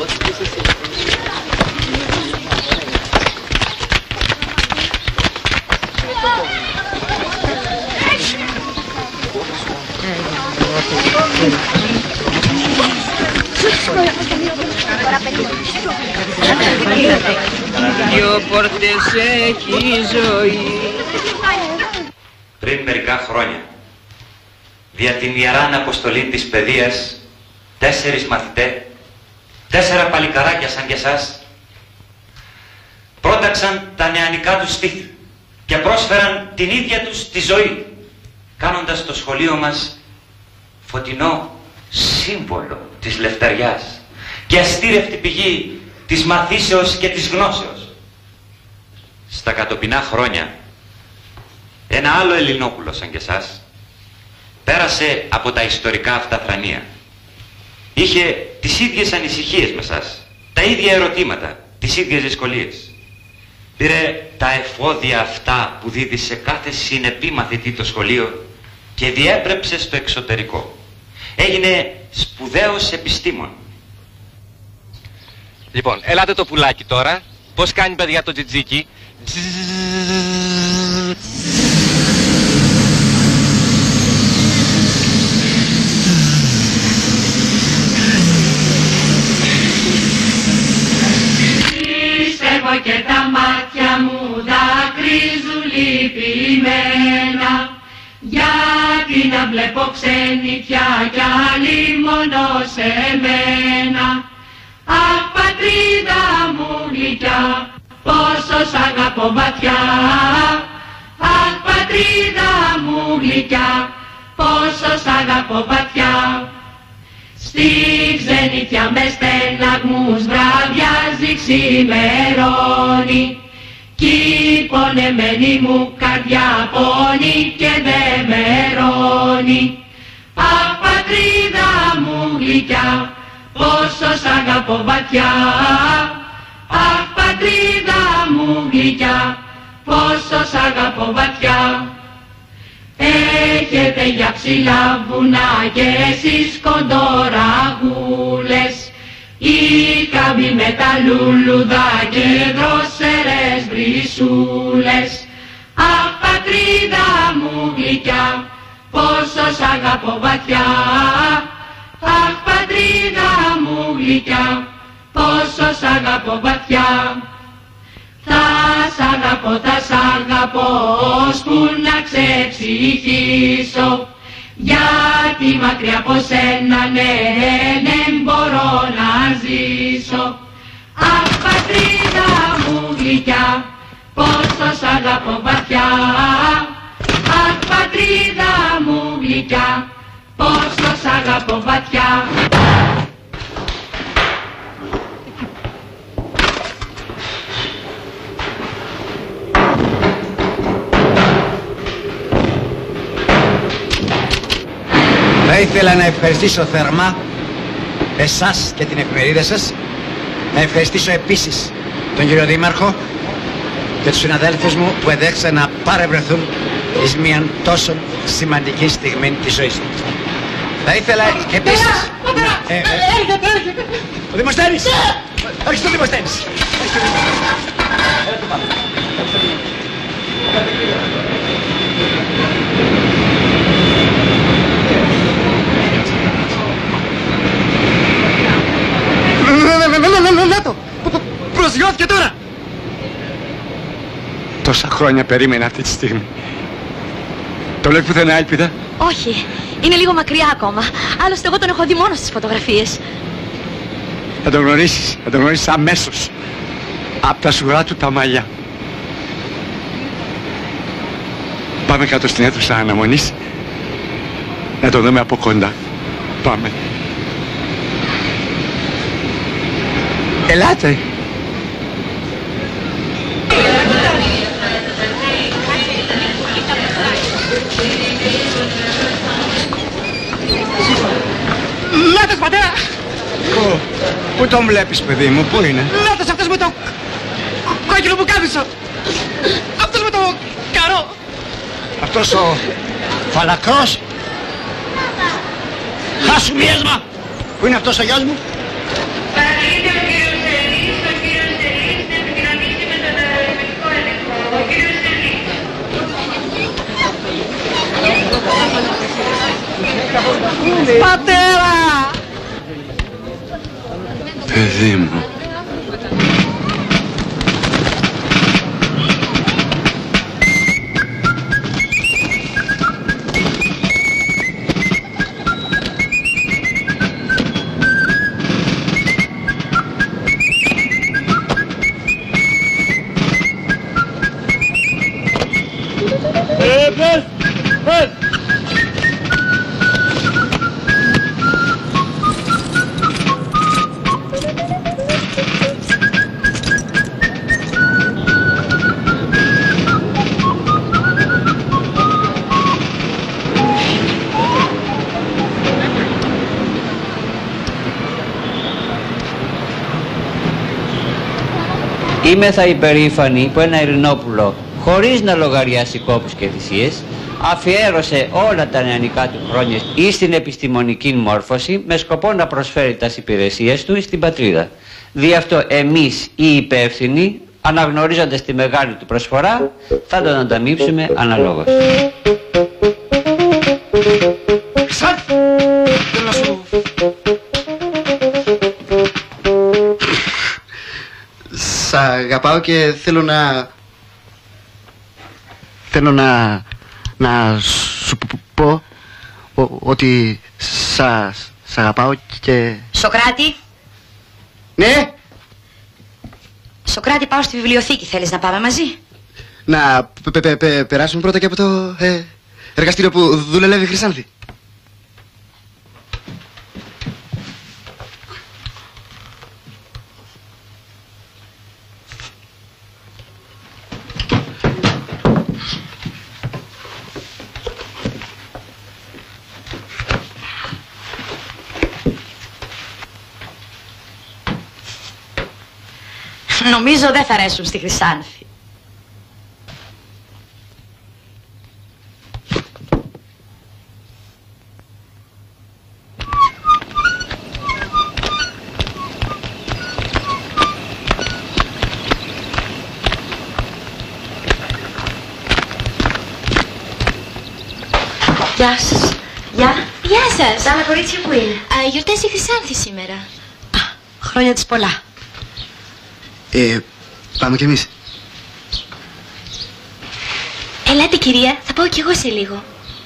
Δυο πόρτες έχει η ζωή. Πριν μερικά χρόνια, δια την Ιεράν Αποστολή της Παιδείας, τέσσερις μαθητές τέσσερα παλικαράκια σαν και εσάς πρόταξαν τα νεανικά τους στήθη και πρόσφεραν την ίδια τους τη ζωή, κάνοντας το σχολείο μας φωτεινό σύμβολο της λευταριάς και αστήρευτη πηγή της μαθήσεως και της γνώσεως. Στα κατοπινά χρόνια ένα άλλο Ελληνόπουλο σαν και εσάς πέρασε από τα ιστορικά αυτά θρανία. Είχε τις ίδιες ανησυχίες με σας, τα ίδια ερωτήματα, τις ίδιες δυσκολίες. Πήρε τα εφόδια αυτά που δίδει σε κάθε συνεπή μαθητή το σχολείο και διέπρεψε στο εξωτερικό. Έγινε σπουδαίος επιστήμον. Λοιπόν, ελάτε το πουλάκι τώρα. Πώς κάνει παιδιά το τζιτζίκι? Πιστεύω και τα μάτια μου δακρύζουν λυπημένα, γιατί να βλέπω ξενιτιά κι άλλη μόνο σε μένα. Αχ, πατρίδα μου γλυκιά, πόσο σ' αγαπώ βαθιά. Αχ, πατρίδα μου γλυκιά, πόσο σ' αγαπώ βαθιά. Στη ξενιτιά με στεναγμούς βραδιάζει ξημερώνει, κι η πονεμένη μου καρδιά πόνει και δε μερώνει. Αχ, πατρίδα μου γλυκιά, πόσο σ' αγαπώ βαθιά. Αχ, πατρίδα μου γλυκιά, πόσο σ' αγαπώ βαθιά. Έχετε για ψηλά βουνά και εσείς κοντοραγούλες, οι κάμποι με τα λουλουδά και δρόσερες βρυσούλες. Αχ, πατρίδα μου γλυκιά, πόσο σ' αγαπώ βαθιά. Αχ, πατρίδα μου γλυκιά, πόσο σ' αγαπώ βαθιά. Θα σ' αγαπώ, θα σ' αγαπώ, ώσπου να ξεψυχήσω, γιατί μακριά από σένα ναι, δεν μπορώ να ζήσω. Αχ, πατρίδα μου γλυκιά, πόσο σ' αγαπώ βαθιά. Αχ, πατρίδα μου γλυκιά, πόσο σ' αγαπώ βαθιά. Θα ήθελα να ευχαριστήσω θερμά εσάς και την εφημερίδα σας. Να ευχαριστήσω επίσης τον κύριο Δήμαρχο και τους συναδέλφους μου που εδέχθησαν να παρευρεθούν εις μίαν τόσο σημαντική στιγμή της ζωής μου. Θα ήθελα επίσης... Ε, ε, Έρχεται, έρχεται! Ο Δημοσθένης! Άρχισε ο Δημοσθένης! Να το! Προσγειώθηκε τώρα! Τόσα χρόνια περίμενα αυτή τη στιγμή. Το λέει πουθενά έλπιδα. Όχι, είναι λίγο μακριά ακόμα. Άλλωστε εγώ τον έχω δει μόνο στις φωτογραφίες. Θα τον γνωρίσεις, θα τον γνωρίσεις αμέσως. Απ' τα σουρά του τα μαλλιά. Πάμε κάτω στην αίθουσα αναμονής να τον δούμε από κοντά. Πάμε. Ελάτε. Λάτες, πατέρα! Πού, πού τον βλέπεις, παιδί μου, πού είναι? Λάτες, αυτός με το κόκκινο που κάθισο! Αυτός με το καρό! Αυτός ο φαλακρός. Χάσου μιέσμα! Πού είναι αυτός ο γιος μου? Παρακαλείται ο κύριος Σελής, ο κύριος Σελής να επικοινωνήσει με τον αεροδρομικό έλεγχο. Ο κύριος Σελής. Πατέρα! Παιδί μου. Είμεθα υπερήφανοι που ένα Ειρηνόπουλο, χωρίς να λογαριάσει κόπους και θυσίες, αφιέρωσε όλα τα νεανικά του χρόνια ή στην επιστημονική μόρφωση με σκοπό να προσφέρει τις υπηρεσίες του στην πατρίδα. Δι' αυτό εμείς οι υπεύθυνοι, αναγνωρίζοντας τη μεγάλη του προσφορά, θα τον ανταμείψουμε αναλόγως. Σ' αγαπάω και θέλω να... Θέλω να... να σου πω ότι σας σ' αγαπάω και... Σοκράτη. Ναι. Σοκράτη, πάω στη βιβλιοθήκη. Θέλεις να πάμε μαζί? Να πε, πε, πε, περάσουμε πρώτα και από το ε, εργαστήριο που δουλεύει η Χρυσάνθη. Νομίζω δεν θα αρέσουν στη Χρυσάνθη. Γεια σας. Γεια. Γεια σας. Τα άλλα κορίτσια που είναι? Α, γιορτάζει η Χρυσάνθη σήμερα. Α, χρόνια της πολλά. Ε, πάμε κι εμείς. Ελάτε κυρία, θα πάω κι εγώ σε λίγο.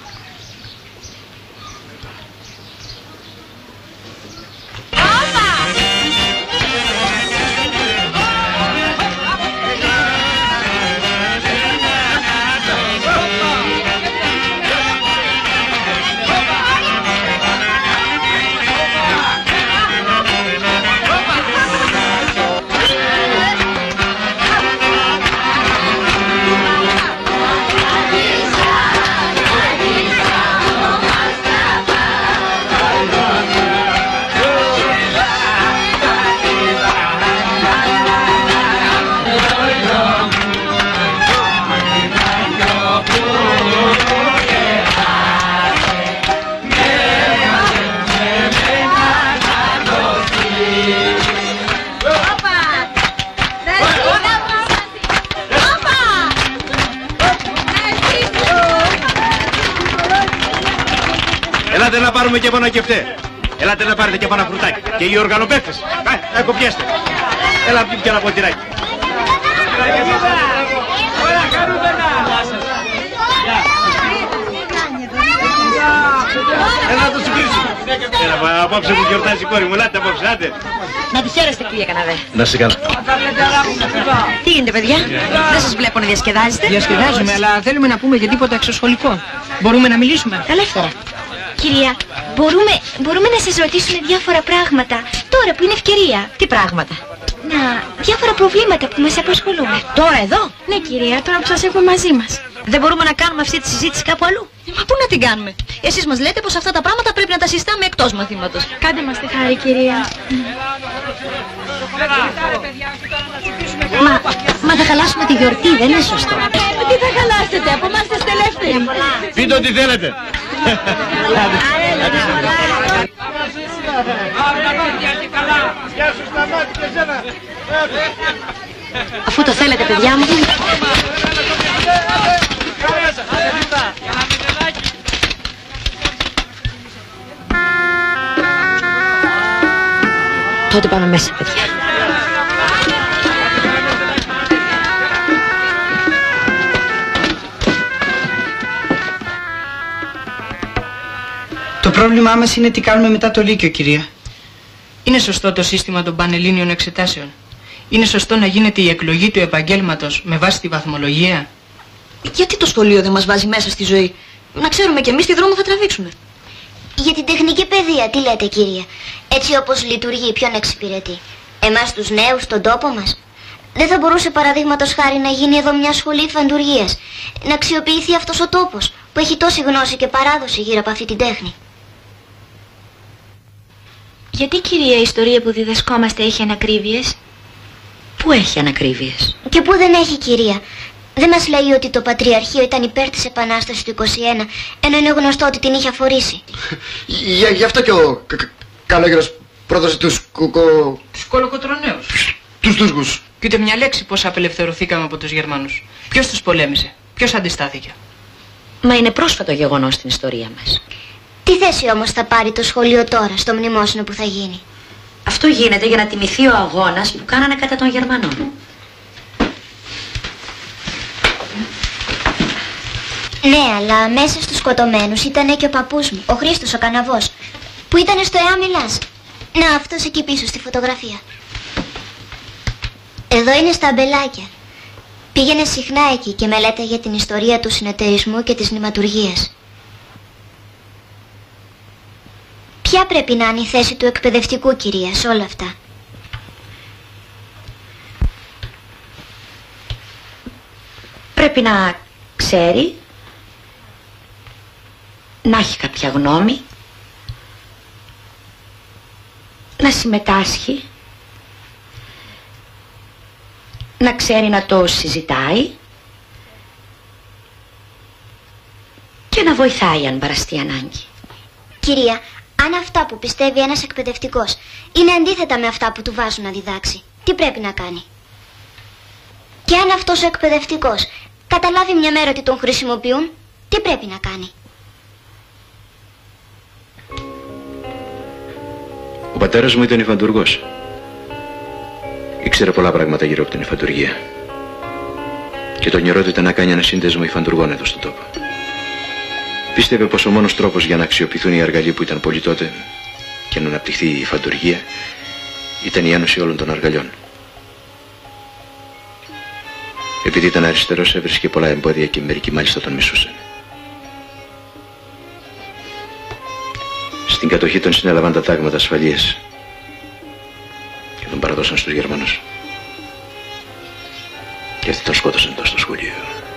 Ελάτε να πάρουμε και από ένα κεφτέ. Ελάτε να πάρετε και από ένα φρουτάκι. Και οι οργανοπαίχτες. Α, να κοπιέστε. Έλα πιούμε και ένα ποτηράκι. Έλα να το συγκρίσουμε. Έλα, απόψε που γιορτάζει η κόρη μου. Ελάτε απόψε, άντε. Να τη χαίρεστε, κυρία Καναβέ. Να σε καλά. Τι γίνεται, παιδιά? Δεν σας βλέπω να διασκεδάζετε. Διασκεδάζουμε, αλλά θέλουμε να πούμε για τίποτα εξωσχολικό. Μπορούμε να μιλήσουμε? Ελεύθερα. Κυρία, μπορούμε, μπορούμε να σας ρωτήσουμε διάφορα πράγματα, τώρα που είναι ευκαιρία. Τι πράγματα? Να, διάφορα προβλήματα που μας απασχολούν. Τώρα εδώ? Ναι κυρία, τώρα που σας έχουμε μαζί μας. Δεν μπορούμε να κάνουμε αυτή τη συζήτηση κάπου αλλού? Μα πού να την κάνουμε? Εσείς μας λέτε πως αυτά τα πράγματα πρέπει να τα συζητάμε εκτός μαθήματος. Κάντε μας τη χάρη, κυρία. Μα, μα θα χαλάσουμε τη γιορτή, δεν είναι σωστό. Ε, τι θα χαλάσετε, από εμάς είστε ελεύθεροι. Πείτε ό,τι θέλετε. Αφού το θέλετε, παιδιά μου. Τότε πάμε μέσα, παιδιά. Το πρόβλημά μας είναι τι κάνουμε μετά το Λύκειο, κυρία. Είναι σωστό το σύστημα των πανελλήνιων εξετάσεων? Είναι σωστό να γίνεται η εκλογή του επαγγέλματος με βάση τη βαθμολογία? Γιατί το σχολείο δεν μας βάζει μέσα στη ζωή? Να ξέρουμε κι εμείς τι δρόμο θα τραβήξουμε. Για την τεχνική παιδεία, τι λέτε κυρία? Έτσι όπως λειτουργεί, ποιον εξυπηρετεί? Εμάς τους νέους, τον τόπο μας? Δεν θα μπορούσε παραδείγματος χάρη να γίνει εδώ μια σχολή φαντουργίας? Να αξιοποιηθεί αυτός ο τόπος που έχει τόση γνώση και παράδοση γύρω από αυτή την τέχνη? Γιατί κυρία η ιστορία που διδασκόμαστε έχει ανακρίβειες? Πού έχει ανακρίβειες? Και πού δεν έχει κυρία? Δεν μας λέει ότι το Πατριαρχείο ήταν υπέρ της Επανάστασης του είκοσι ένα, ενώ είναι γνωστό ότι την είχε αφορήσει. Γι' γι' αυτό και ο κα, κα, καλόγερος πρόδωσε τους κουκο... Τους κολοκοτρονέους. Τους Τούρκους. Και ούτε μια λέξη πώς απελευθερωθήκαμε από τους Γερμανούς. Ποιος τους πολέμησε? Ποιος αντιστάθηκε? Μα είναι πρόσφατο γεγονός στην ιστορία μας. Τι θέση όμως θα πάρει το σχολείο τώρα στο μνημόσυνο που θα γίνει? Αυτό γίνεται για να τιμηθεί ο αγώνας που κάνανε κατά των Γερμανών. Ναι, αλλά μέσα στους σκοτωμένους ήταν και ο παππούς μου, ο Χρήστος ο Καναβός, που ήταν στο ΕΑ Μιλάς. Να, αυτός εκεί πίσω στη φωτογραφία. Εδώ είναι στα αμπελάκια. Πήγαινε συχνά εκεί και μελέταγε την ιστορία του συνεταιρισμού και της νηματουργίας. Ποια πρέπει να είναι η θέση του εκπαιδευτικού, κυρία, σε όλα αυτά? Πρέπει να ξέρει, να έχει κάποια γνώμη, να συμμετάσχει, να ξέρει να το συζητάει και να βοηθάει αν παραστεί ανάγκη. Κυρία, αν αυτά που πιστεύει ένας εκπαιδευτικός είναι αντίθετα με αυτά που του βάζουν να διδάξει, τι πρέπει να κάνει? Και αν αυτός ο εκπαιδευτικός καταλάβει μια μέρα ότι τον χρησιμοποιούν, τι πρέπει να κάνει? Ο πατέρας μου ήταν υφαντουργός. Ήξερε πολλά πράγματα γύρω από την υφαντουργία. Και το όνειρό του ήταν να κάνει ένα σύνδεσμο υφαντουργών εδώ στον τόπο. Πίστευε πως ο μόνος τρόπος για να αξιοποιηθούν οι αργαλοί που ήταν πολλοί τότε και να αναπτυχθεί η υφαντουργία ήταν η ένωση όλων των αργαλιών. Επειδή ήταν αριστερός, έβρισκε πολλά εμπόδια και μερικοί μάλιστα τον μισούσαν. Στην κατοχή τον συνέλαβαν τα τάγματα ασφαλείας και τον παραδώσαν στους Γερμανούς. Και αυτοί τον σκότωσαν εδώ στο σχολείο.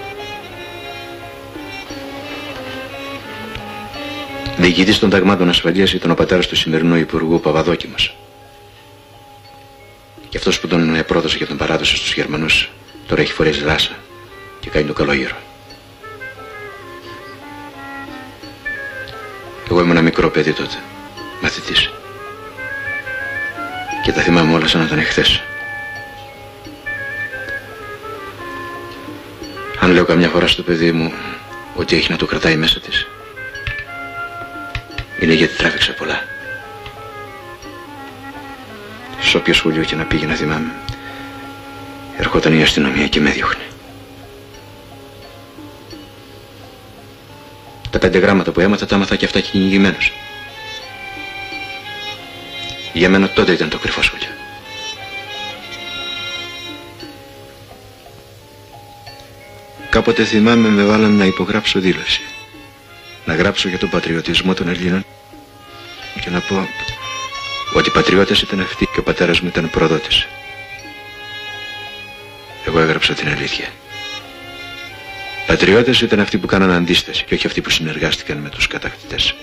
Διοικητής των ταγμάτων ασφαλείας ήταν ο πατέρας του σημερινού Υπουργού Παπαδόκιμος. Και αυτός που τον επρόδωσε και τον παράδωσε στους Γερμανούς τώρα έχει φορέσει ράσα και κάνει το καλόγερο. Εγώ ήμουν ένα μικρό παιδί τότε, μαθητής. Και τα θυμάμαι όλα σαν να ήταν εχθές. Αν λέω καμιά φορά στο παιδί μου ότι έχει να το κρατάει μέσα της, είναι γιατί τράβηξε πολλά. Σε όποιο σχολείο και να πήγε να θυμάμαι, ερχόταν η αστυνομία και με διώχνε. Τα πέντε γράμματα που έμαθα τα έμαθα και αυτά κυνηγημένος. Για μένα τότε ήταν το κρυφό σχολείο. Κάποτε θυμάμαι με βάλαν να υπογράψω δήλωση. Να γράψω για τον πατριωτισμό των Ελλήνων και να πω ότι οι πατριώτες ήταν αυτοί και ο πατέρας μου ήταν προδότης. Εγώ έγραψα την αλήθεια. Πατριώτες ήταν αυτοί που κάναν αντίσταση και όχι αυτοί που συνεργάστηκαν με τους κατακτητές.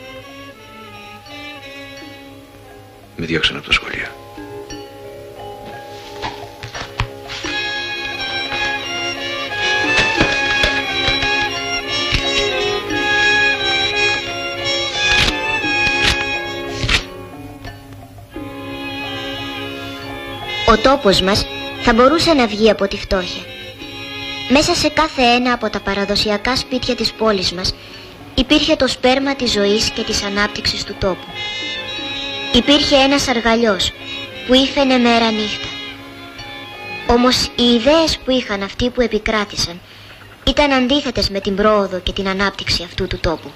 Με διώξαν από το σχολείο. Ο τόπος μας θα μπορούσε να βγει από τη φτώχεια. Μέσα σε κάθε ένα από τα παραδοσιακά σπίτια της πόλης μας υπήρχε το σπέρμα της ζωής και της ανάπτυξης του τόπου. Υπήρχε ένας αργαλιός που ήφαινε μέρα νύχτα. Όμως οι ιδέες που είχαν αυτοί που επικράτησαν ήταν αντίθετες με την πρόοδο και την ανάπτυξη αυτού του τόπου.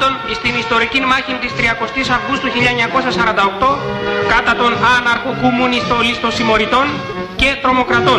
Πάντων, στην ιστορική μάχη της τριακοστής Αυγούστου χίλια εννιακόσια σαράντα οκτώ κατά των αναρχοκομμουνιστών λίστων συμμοριτών και τρομοκρατών.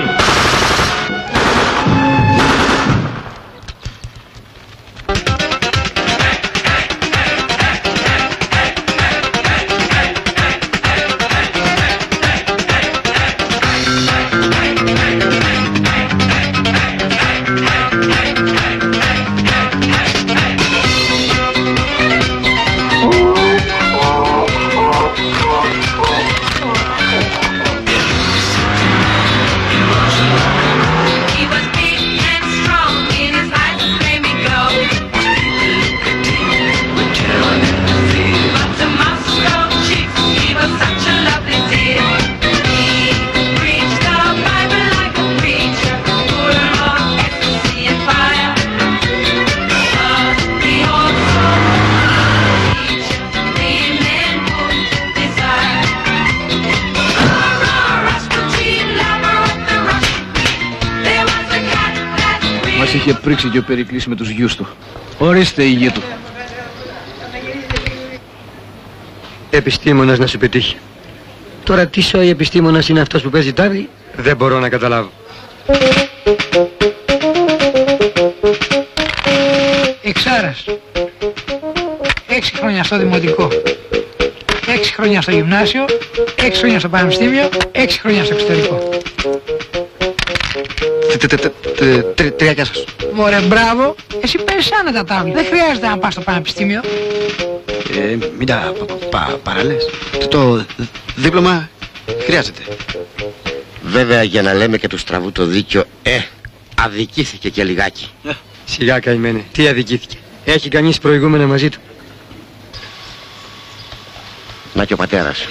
Είχε πρίξει και ο Περικλής με τους γιους του. Ορίστε η γη του. Επιστήμονας να σου πετύχει. Τώρα τι σόι επιστήμονας είναι αυτός που παίζει τάβλη? Δεν μπορώ να καταλάβω. Εξάρας. Έξι χρόνια στο δημοτικό. Έξι χρόνια στο γυμνάσιο. Έξι χρόνια στο πανεπιστήμιο. Έξι χρόνια στο εξωτερικό. Τρία σας. Μωρέ, μπράβο. Εσύ παίζεις άνετα τάβλη. Δεν χρειάζεται να πας στο πανεπιστήμιο. Ε, μην τα παραλες. Το δίπλωμα χρειάζεται. Βέβαια, για να λέμε και του στραβού το δίκιο, ε, αδικήθηκε και λιγάκι. Σιγά καημένε, τι αδικήθηκε? Έχει κανείς προηγούμενα μαζί του? Να και ο πατέρας.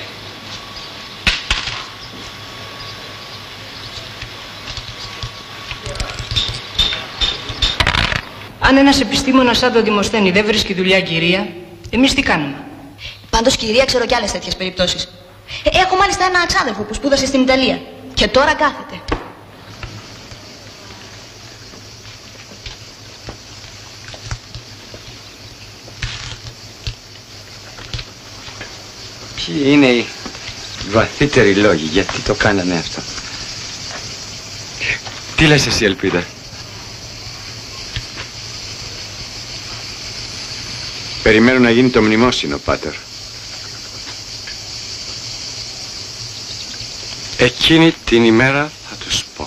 Αν ένας επιστήμονας σαν τον Δημοσθένη δεν βρίσκει δουλειά, κυρία, εμείς τι κάνουμε? Πάντως, κυρία, ξέρω κι άλλες τέτοιες περιπτώσεις. Ε, έχω μάλιστα ένα εξάδελφο που σπούδασε στην Ιταλία και τώρα κάθεται. Ποιοι είναι οι βαθύτεροι λόγοι, γιατί το κάνανε αυτό? Τι λες εσύ, Ελπίδα? Περιμένω να γίνει το μνημόσυνο, Πάτερ. Εκείνη την ημέρα θα τους πω.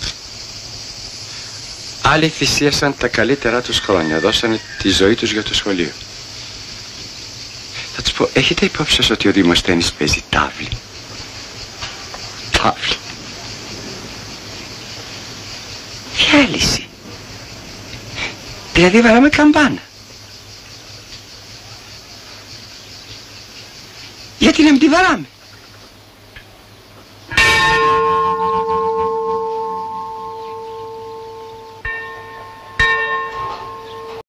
Άλλοι θυσίασαν τα καλύτερά τους χρόνια, δώσανε τη ζωή τους για το σχολείο. Θα τους πω, έχετε υπόψη σας ότι ο Δημοσθένης παίζει τάβλη? Τάβλη. Διάλυση. Δηλαδή βαράμε καμπάνα. Γιατί να μην τη βαράμε?